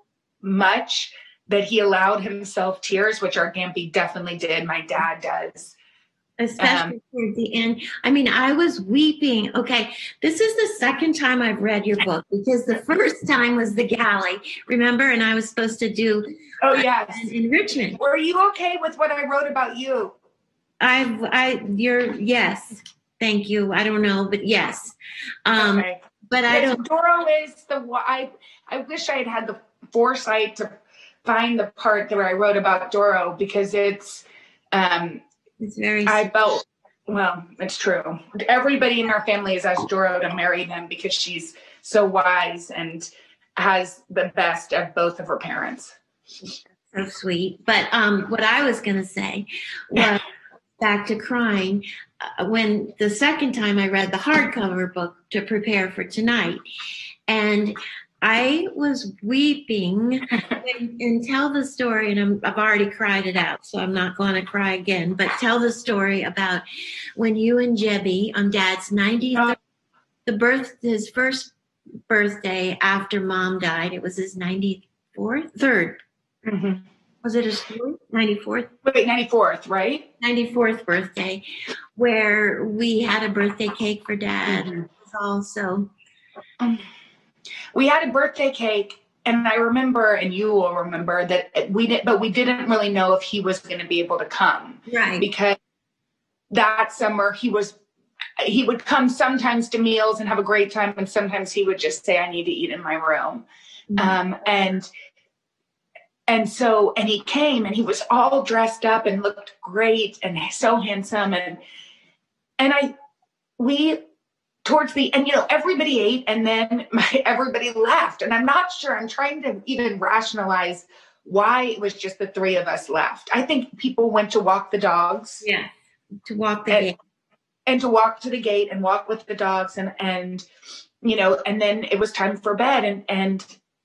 much that he allowed himself tears, which our Gampy definitely did. My dad does. Especially um, towards the end. I mean, I was weeping. Okay, this is the second time I've read your book, because the first time was the galley, remember? And I was supposed to do oh yes uh, in Richmond. Were you okay with what I wrote about you? I've, I, you're, yes, thank you. I don't know, but yes. Um, okay. But I don't. Doro is the, I, I wish I had had the foresight to find the part that I wrote about Doro, because it's, um, It's very. I felt, well, it's true. Everybody in our family has asked Doro to marry them because she's so wise and has the best of both of her parents. So sweet. But um, what I was going to say was back to crying. Uh, when the second time I read the hardcover book to prepare for tonight, and I was weeping and, and tell the story, and I'm, I've already cried it out, so I'm not going to cry again, but tell the story about when you and Jebby on Dad's ninetieth, the birth, his first birthday after Mom died, it was his ninety-fourth, third. Mm-hmm. Was it his fourth? ninety-fourth? Wait, ninety-fourth, right? ninety-fourth birthday, where we had a birthday cake for Dad. Mm-hmm. Also. Um, We had a birthday cake, and I remember, and you will remember, that we didn't, but we didn't really know if he was going to be able to come. Right. Because that summer he was, he would come sometimes to meals and have a great time, and sometimes he would just say, I need to eat in my room. Mm-hmm. Um, and and so, and he came and he was all dressed up and looked great and so handsome. And, and I, we, towards the, and you know, everybody ate and then my, everybody left. And I'm not sure, I'm trying to even rationalize why it was just the three of us left. I think people went to walk the dogs. Yeah. To walk the and, gate. And to walk to the gate and walk with the dogs. And, and, you know, and then it was time for bed. And, and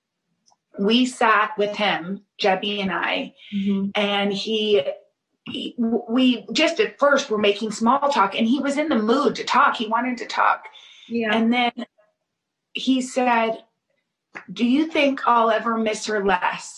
we sat with him, Jebby and I, mm-hmm. and he, he, we just at first were making small talk and he was in the mood to talk. He wanted to talk. Yeah. And then he said, do you think I'll ever miss her less?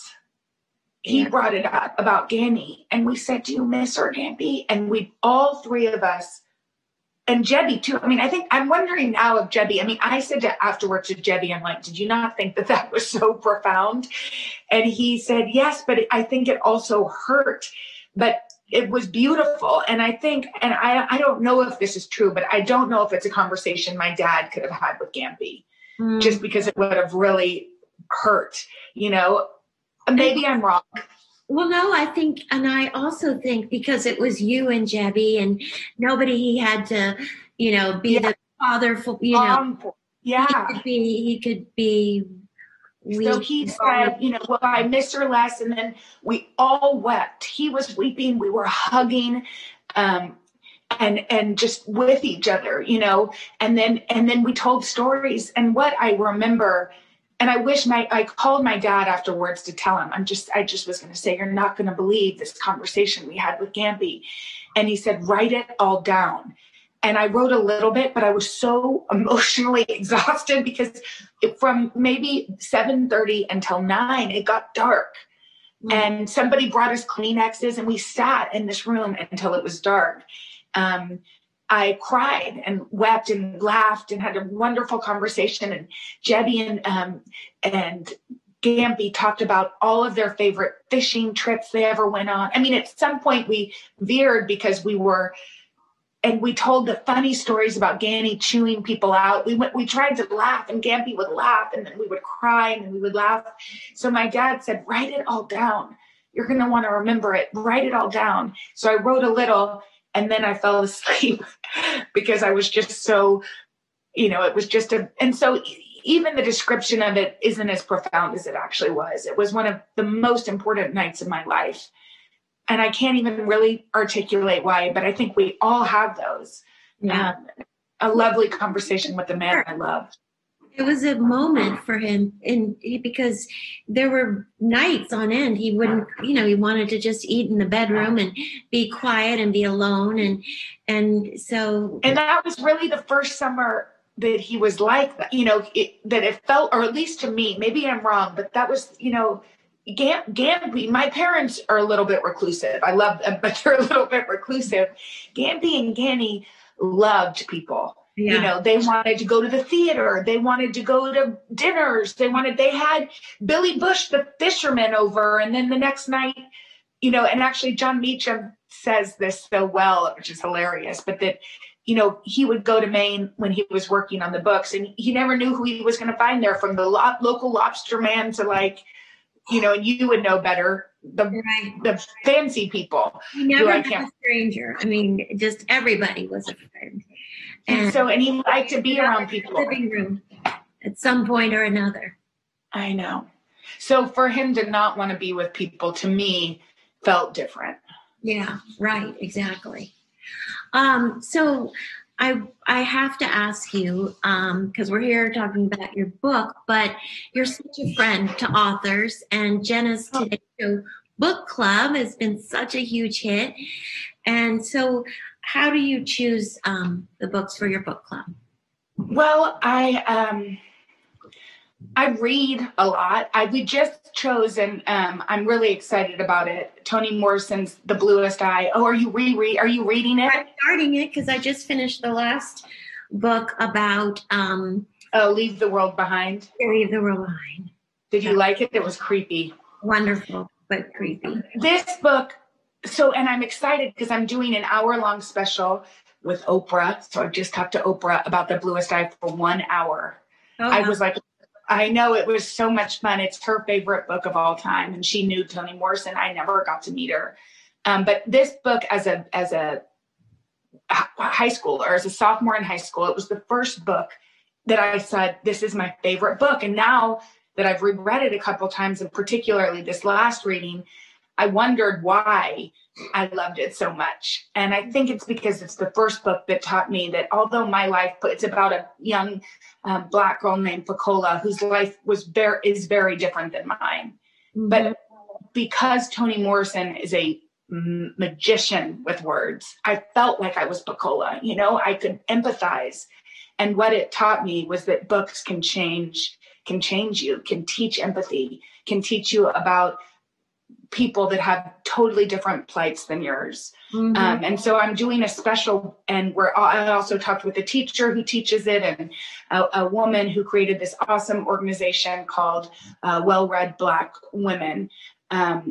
He yeah. brought it up about Gandy. And we said, do you miss her, Gandy? And we, all three of us, and Jebby too. I mean, I think, I'm wondering now of Jebby. I mean, I said to, afterwards to Jebby, I'm like, did you not think that that was so profound? And he said, yes, but I think it also hurt, but it was beautiful. And I think, and I, I don't know if this is true, but I don't know if it's a conversation my dad could have had with Gampy, mm. just because it would have really hurt, you know. Maybe I'm wrong. Well, no, I think, and I also think because it was you and Jebby and nobody he had to, you know, be yeah. the father for, you know. Um, yeah. He could be, he could be. So he said, you know, well, I miss her less. And then we all wept. He was weeping. We were hugging, um, and, and just with each other, you know, and then, and then we told stories. And what I remember, and I wish my, I called my dad afterwards to tell him, I'm just, I just was going to say, you're not going to believe this conversation we had with Gampy. And he said, write it all down. And I wrote a little bit, but I was so emotionally exhausted because it, from maybe seven thirty until nine, it got dark. Mm-hmm. And somebody brought us Kleenexes and we sat in this room until it was dark. Um, I cried and wept and laughed and had a wonderful conversation. And Jebby and, um, and Gampy talked about all of their favorite fishing trips they ever went on. I mean, at some point we veered because we were, and we told the funny stories about Ganny chewing people out. We went, we tried to laugh and Gampy would laugh and then we would cry and then we would laugh. So my dad said, write it all down. You're going to want to remember it. Write it all down. So I wrote a little. And then I fell asleep because I was just so, you know, it was just a, and so even the description of it isn't as profound as it actually was. It was one of the most important nights of my life. And I can't even really articulate why, but I think we all have those. Yeah. Um, a lovely conversation with the man I love. It was a moment for him, and he, because there were nights on end he wouldn't, you know, he wanted to just eat in the bedroom and be quiet and be alone, and and so. And that was really the first summer that he was like that, you know, it, that it felt, or at least to me, maybe I'm wrong, but that was, you know, Gam- Gampy, my parents are a little bit reclusive. I love them, but they're a little bit reclusive. Gampy and Ganny loved people. Yeah. You know, they wanted to go to the theater. They wanted to go to dinners. They wanted, they had Billy Bush, the fisherman, over. And then the next night, you know, and actually John Meacham says this so well, which is hilarious, but that, you know, he would go to Maine when he was working on the books and he never knew who he was going to find there, from the lo- local lobster man to, like, you know, and you would know better, the right. the fancy people. He never was a stranger. I mean, just everybody was a friend. And, and so, and he liked to be around people. Living room at some point or another. I know. So for him to not want to be with people, to me, felt different. Yeah, right, exactly. Um, so I I have to ask you, um, because we're here talking about your book, but you're such a friend to authors, and Jenna's Today Show Book Club has been such a huge hit. And so how do you choose um, the books for your book club? Well, I um, I read a lot. I we just chose, and um, I'm really excited about it, Toni Morrison's The Bluest Eye. Oh, are you reread? Are you reading it? I'm starting it because I just finished the last book about. Um, oh, Leave the World Behind. Leave the World Behind. Did you like it? It was creepy. Wonderful, but creepy. This book. So, and I'm excited because I'm doing an hour-long special with Oprah. So I just talked to Oprah about The Bluest Eye for one hour. Oh, I was like, I know, it was so much fun. It's her favorite book of all time. And she knew Toni Morrison. I never got to meet her. Um, but this book, as a, as a high schooler, as a sophomore in high school, it was the first book that I said, this is my favorite book. And now that I've reread it a couple times, and particularly this last reading, I wondered why I loved it so much. And I think it's because it's the first book that taught me that although my life, it's about a young um, Black girl named Facola, whose life was very, is very different than mine. Mm-hmm. But because Toni Morrison is a m- magician with words, I felt like I was Facola, you know, I could empathize. And what it taught me was that books can change, can change you, can teach empathy, can teach you about people that have totally different plights than yours. Mm-hmm. Um, and so I'm doing a special, and where I also talked with a teacher who teaches it, and a, a woman who created this awesome organization called uh, Well-Read Black Women. Um,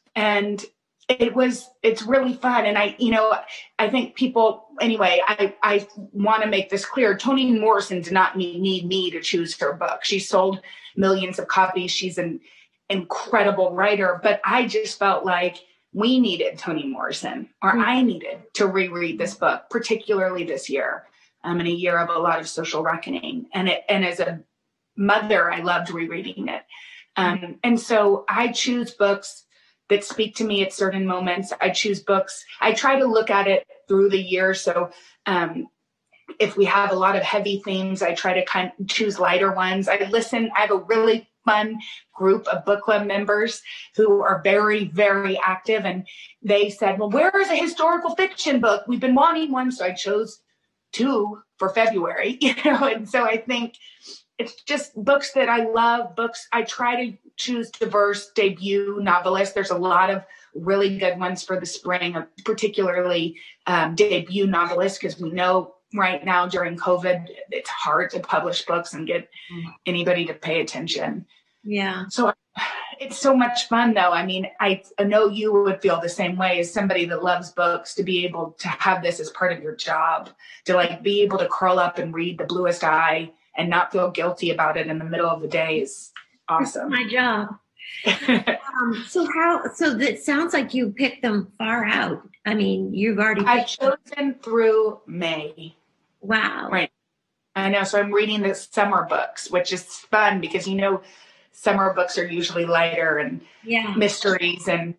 and it was, it's really fun. And I, you know, I think people, anyway, I, I want to make this clear. Toni Morrison did not need, need me to choose her book. She sold millions of copies. She's an incredible writer, but I just felt like we needed Toni Morrison, or mm-hmm. I needed to reread this book, particularly this year, um, in a year of a lot of social reckoning. And it, and as a mother, I loved rereading it. Um, mm-hmm. And so I choose books that speak to me at certain moments. I choose books. I try to look at it through the year. So um, if we have a lot of heavy themes, I try to kind of choose lighter ones. I listen. I have a really fun group of book club members who are very, very active. And they said, well, where is a historical fiction book? We've been wanting one. So I chose two for February, you know? And so I think it's just books that I love, books. I try to choose diverse debut novelists. There's a lot of really good ones for the spring, particularly um, debut novelists, because we know right now during COVID, it's hard to publish books and get anybody to pay attention. Yeah. So it's so much fun, though. I mean, I, I know you would feel the same way as somebody that loves books, to be able to have this as part of your job, to like be able to curl up and read The Bluest Eye and not feel guilty about it in the middle of the day is awesome. That's my job. um, so how, so that sounds like you picked them far out. I mean, you've already I've chosen through May. Wow. Right. I know. So I'm reading the summer books, which is fun because, you know, summer books are usually lighter and yeah. mysteries and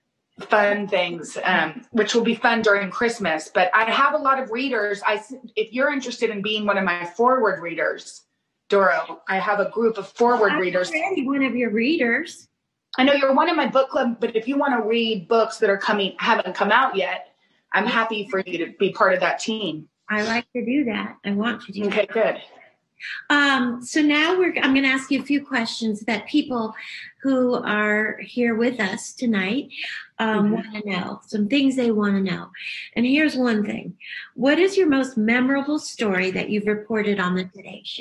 fun things, um, which will be fun during Christmas. But I have a lot of readers. I, if you're interested in being one of my forward readers, Doro, I have a group of forward I'm readers. Already one of your readers. I know you're one of my book club, but if you want to read books that are coming, haven't come out yet, I'm happy for you to be part of that team. I like to do that. I want to do okay, that. Okay, good. Um, so now we're, I'm going to ask you a few questions that people who are here with us tonight um, mm-hmm. want to know, some things they want to know. And here's one thing. What is your most memorable story that you've reported on the Today Show?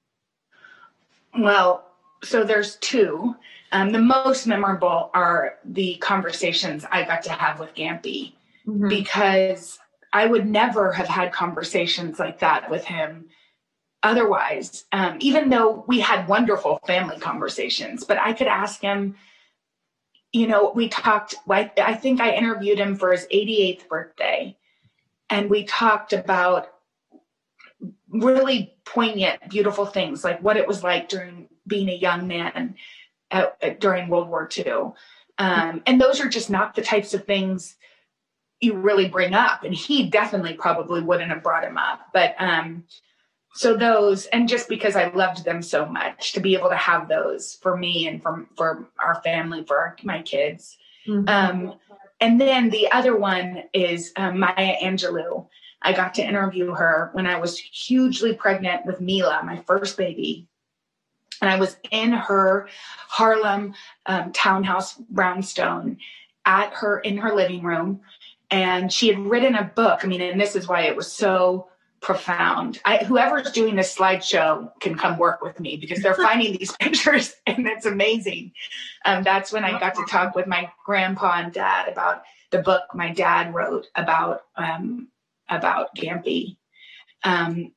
Well, so there's two. Um, the most memorable are the conversations I got to have with Gampy, mm-hmm. because I would never have had conversations like that with him otherwise, um, even though we had wonderful family conversations. But I could ask him, you know, we talked, I, I think I interviewed him for his eighty-eighth birthday, and we talked about really poignant, beautiful things, like what it was like during being a young man at, at, during World War Two. Um, and those are just not the types of things you really bring up. And he definitely probably wouldn't have brought him up. But um, so those, and just because I loved them so much, to be able to have those for me and for, for our family, for our, my kids. Mm-hmm. Um, and then the other one is um, Maya Angelou. I got to interview her when I was hugely pregnant with Mila, my first baby. And I was in her Harlem um, townhouse brownstone at her, in her living room. And she had written a book. I mean, and this is why it was so profound. I, whoever's doing this slideshow can come work with me, because they're finding these pictures and it's amazing. Um, that's when I got to talk with my grandpa and dad about the book my dad wrote about, um, about Gampy. Um,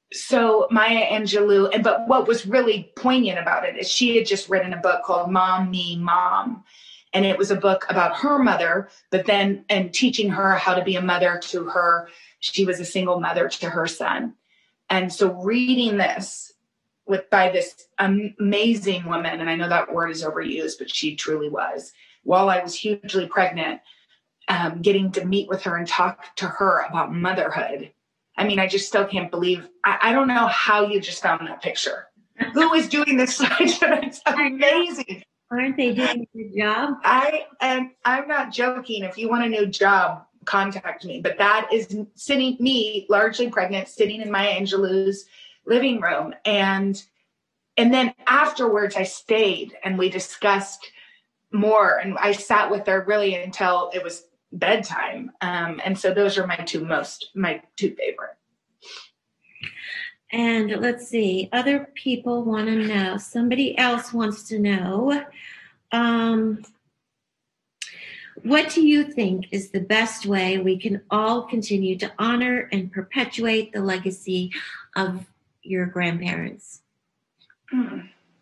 so Maya Angelou, and but what was really poignant about it is she had just written a book called Mom, Me, Mom. And it was a book about her mother, but then, and teaching her how to be a mother to her. She was a single mother to her son. And so reading this with, by this amazing woman, and I know that word is overused, but she truly was, while I was hugely pregnant, um, getting to meet with her and talk to her about motherhood. I mean, I just still can't believe, I, I don't know how you just found that picture. Who is doing this? It's amazing. Aren't they doing a good job? I am, I'm not joking. If you want a new job, contact me. But that is sitting, me largely pregnant, sitting in Maya Angelou's living room. And, and then afterwards I stayed and we discussed more, and I sat with her really until it was bedtime. Um, and so those are my two most, my two favorite. And let's see, other people want to know. Somebody else wants to know, um, what do you think is the best way we can all continue to honor and perpetuate the legacy of your grandparents? Hmm.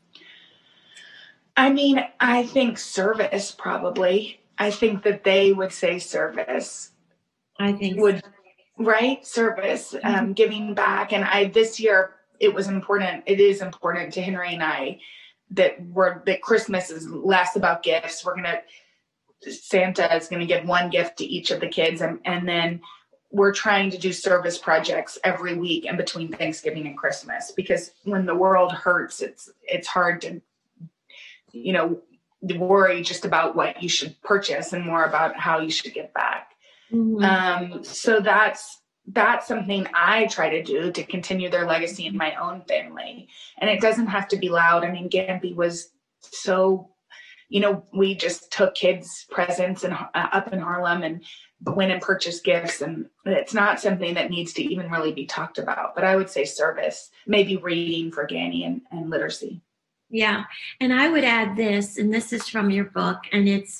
I mean, I think service probably. I think that they would say service. I think would. Right. Service, um, giving back. And I, this year it was important. It is important to Henry and I that we're, that Christmas is less about gifts. We're going to, Santa is going to give one gift to each of the kids. And, and then we're trying to do service projects every week in between Thanksgiving and Christmas, because when the world hurts, it's, it's hard to, you know, worry just about what you should purchase and more about how you should give back. Mm-hmm. Um, so that's, that's something I try to do to continue their legacy in my own family. And it doesn't have to be loud. I mean, Gampy was so, you know, we just took kids' presents and uh, up in Harlem and went and purchased gifts. And it's not something that needs to even really be talked about, but I would say service, maybe reading for Ganny and, and literacy. Yeah. And I would add this, and this is from your book, and it's,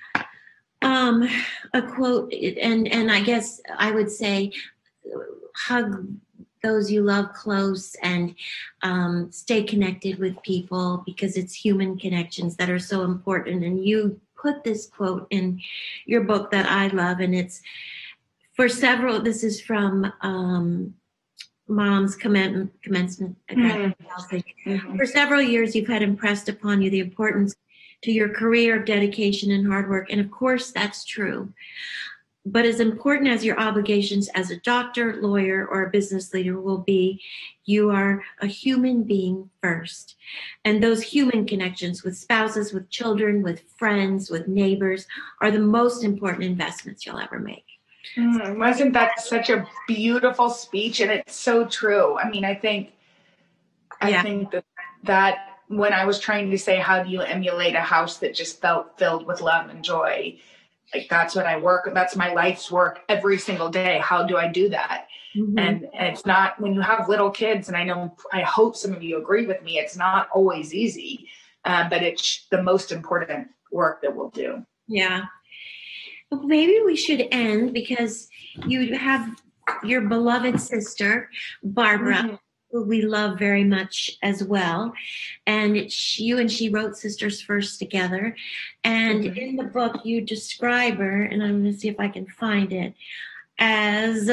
Um, a quote, and, and I guess I would say, hug those you love close and um, stay connected with people, because it's human connections that are so important. And you put this quote in your book that I love, and it's for several, this is from um, Mom's commen- commencement. Mm-hmm. For several years, you've had impressed upon you the importance to your career of dedication and hard work. And of course, that's true. But as important as your obligations as a doctor, lawyer, or a business leader will be, you are a human being first. And those human connections with spouses, with children, with friends, with neighbors are the most important investments you'll ever make. Mm, wasn't that such a beautiful speech? And it's so true. I mean, I think, I yeah. think that that when I was trying to say, how do you emulate a house that just felt filled with love and joy? Like, that's what I work. That's my life's work every single day. How do I do that? Mm-hmm. And, and it's not, when you have little kids, and I know, I hope some of you agree with me, it's not always easy, uh, but it's the most important work that we'll do. Yeah. Well, maybe we should end, because you have your beloved sister, Barbara, mm-hmm. who we love very much as well. And she, you and she wrote Sisters First together. And mm-hmm. in the book, you describe her, and I'm going to see if I can find it, as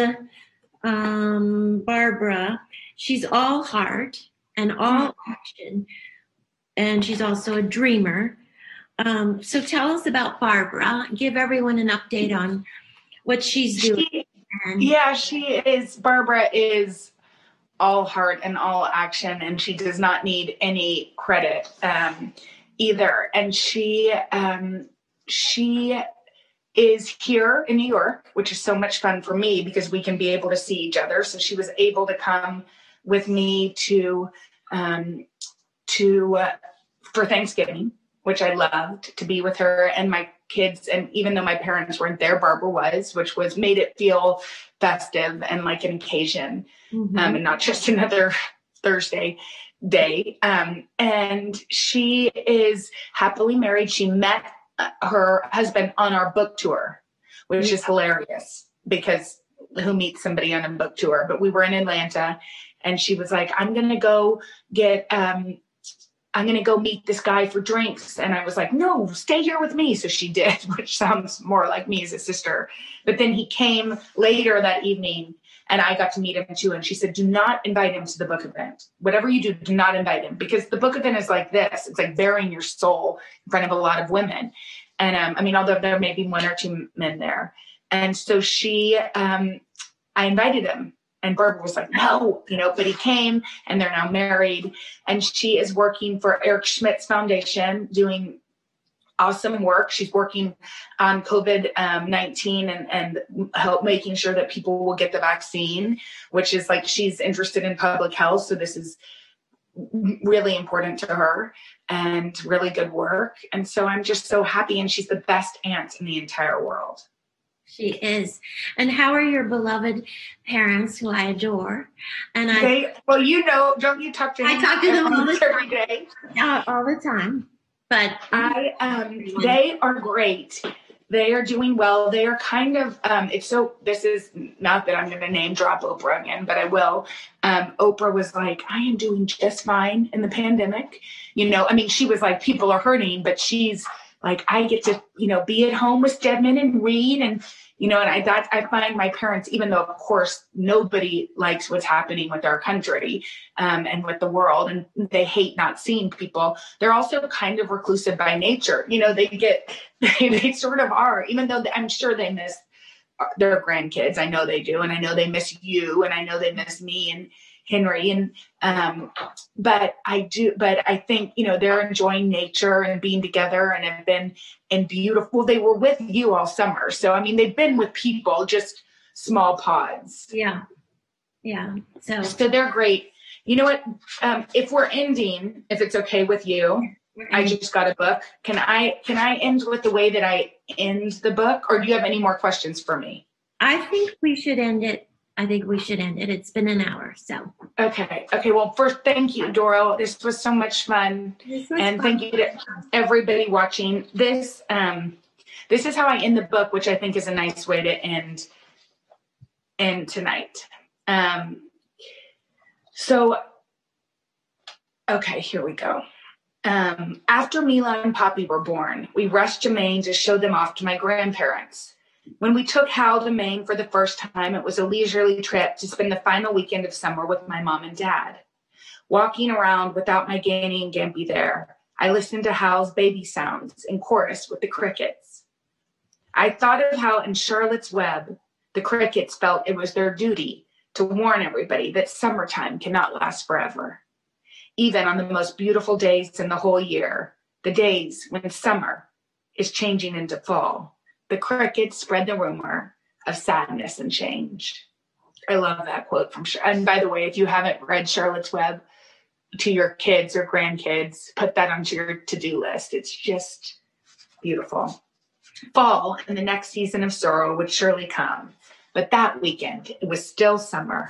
um, Barbara. She's all heart and all mm-hmm. action. And she's also a dreamer. Um, so tell us about Barbara. Give everyone an update on what she's doing. She, yeah, she is, Barbara is all heart and all action, and she does not need any credit um, either. And she um, she is here in New York, which is so much fun for me because we can be able to see each other. So she was able to come with me to um, to uh, for Thanksgiving, which I loved, to be with her and my kids. And even though my parents weren't there, Barbara was, which was made it feel festive and like an occasion, mm-hmm. um, and not just another Thursday day. Um, and she is happily married. She met her husband on our book tour, which mm-hmm. is hilarious because who meets somebody on a book tour, but we were in Atlanta, and she was like, I'm going to go get, um, I'm going to go meet this guy for drinks. And I was like, no, stay here with me. So she did, which sounds more like me as a sister. But then he came later that evening, and I got to meet him too. And she said, do not invite him to the book event. Whatever you do, do not invite him, because the book event is like this. It's like bearing your soul in front of a lot of women. And um, I mean, although there may be one or two men there. And so she, um, I invited him. And Barbara was like, no, you know, but he came, and they're now married. And she is working for Eric Schmidt's foundation, doing awesome work. She's working on COVID nineteen and, and help making sure that people will get the vaccine, which is like, she's interested in public health. So this is really important to her, and really good work. And so I'm just so happy. And she's the best aunt in the entire world. She is. And how are your beloved parents, who I adore? And I, they, well, you know, don't you talk to them? I talk to them all the every day, uh, all the time. But I, um, they are great. They are doing well. They are kind of, um, it's so, this is not that I'm going to name drop Oprah again, but I will. Um, Oprah was like, I am doing just fine in the pandemic. You know, I mean, she was like, people are hurting, but she's like, I get to, you know, be at home with Stedman and read. And, you know, and I thought, I find my parents, even though, of course, nobody likes what's happening with our country um, and with the world, and they hate not seeing people, they're also kind of reclusive by nature. You know, they get, they, they sort of are, even though I'm sure they miss their grandkids. I know they do. And I know they miss you. And I know they miss me and Henry. And, um, but I do, but I think, you know, they're enjoying nature and being together, and have been in beautiful, they were with you all summer. So, I mean, they've been with people, just small pods. yeah. Yeah. So, So they're great. You know what? Um, if we're ending, if it's okay with you, I just got a book. Can I, can I end with the way that I end the book, or do you have any more questions for me? I think we should end it. I think we should end it. It's been an hour. So, Okay. Okay. Well, first, thank you, Doro. This was so much fun. This was And fun. thank you to everybody watching. This, um, this is how I end the book, which I think is a nice way to end, end tonight. Um, so, okay, here we go. Um, after Mila and Poppy were born, we rushed to Maine to show them off to my grandparents. When we took Hal to Maine for the first time, it was a leisurely trip to spend the final weekend of summer with my mom and dad. Walking around without my Ganny and Gampy there, I listened to Hal's baby sounds in chorus with the crickets. I thought of how in Charlotte's Web, the crickets felt it was their duty to warn everybody that summertime cannot last forever. Even on the most beautiful days in the whole year, the days when summer is changing into fall, the crickets spread the rumor of sadness and change. I love that quote from Char- And by the way, if you haven't read Charlotte's Web to your kids or grandkids, put that onto your to-do list. It's just beautiful. Fall and the next season of sorrow would surely come, but that weekend, it was still summer.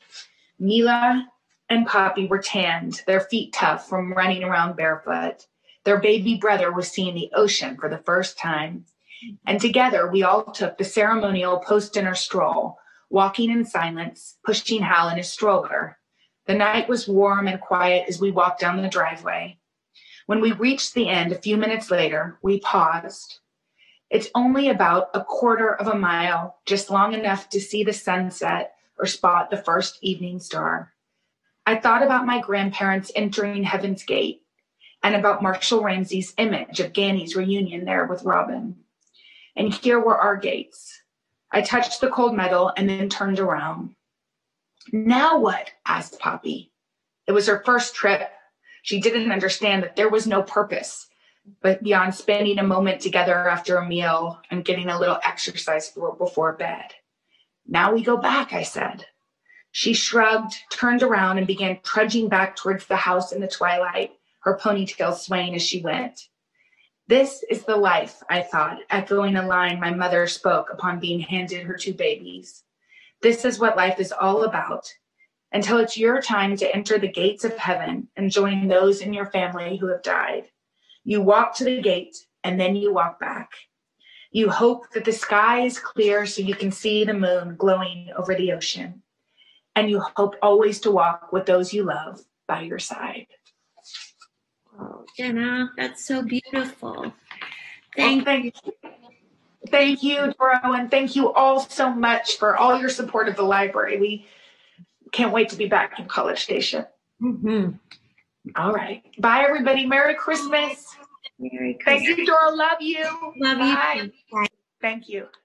Mila and Poppy were tanned, their feet tough from running around barefoot. Their baby brother was seeing the ocean for the first time. And together, we all took the ceremonial post-dinner stroll, walking in silence, pushing Hal in his stroller. The night was warm and quiet as we walked down the driveway. When we reached the end a few minutes later, we paused. It's only about a quarter of a mile, just long enough to see the sunset or spot the first evening star. I thought about my grandparents entering Heaven's Gate and about Marshall Ramsey's image of Ganny's reunion there with Robin. And here were our gates. I touched the cold metal and then turned around. Now what? Asked Poppy. It was her first trip. She didn't understand that there was no purpose, but beyond spending a moment together after a meal and getting a little exercise before bed. Now we go back, I said. She shrugged, turned around, and began trudging back towards the house in the twilight, her ponytail swaying as she went. This is the life, I thought, echoing a line my mother spoke upon being handed her two babies. This is what life is all about, until it's your time to enter the gates of heaven and join those in your family who have died. You walk to the gate, and then you walk back. You hope that the sky is clear so you can see the moon glowing over the ocean. And you hope always to walk with those you love by your side. Oh, Jenna, that's so beautiful. Thank, well, thank you. Thank you, Doro, and thank you all so much for all your support of the library. We can't wait to be back in College Station. Mm-hmm. All right. Bye, everybody. Merry Christmas. Merry Christmas. Thank you, Doro. Love you. Love Bye. you. Bye. Thank you.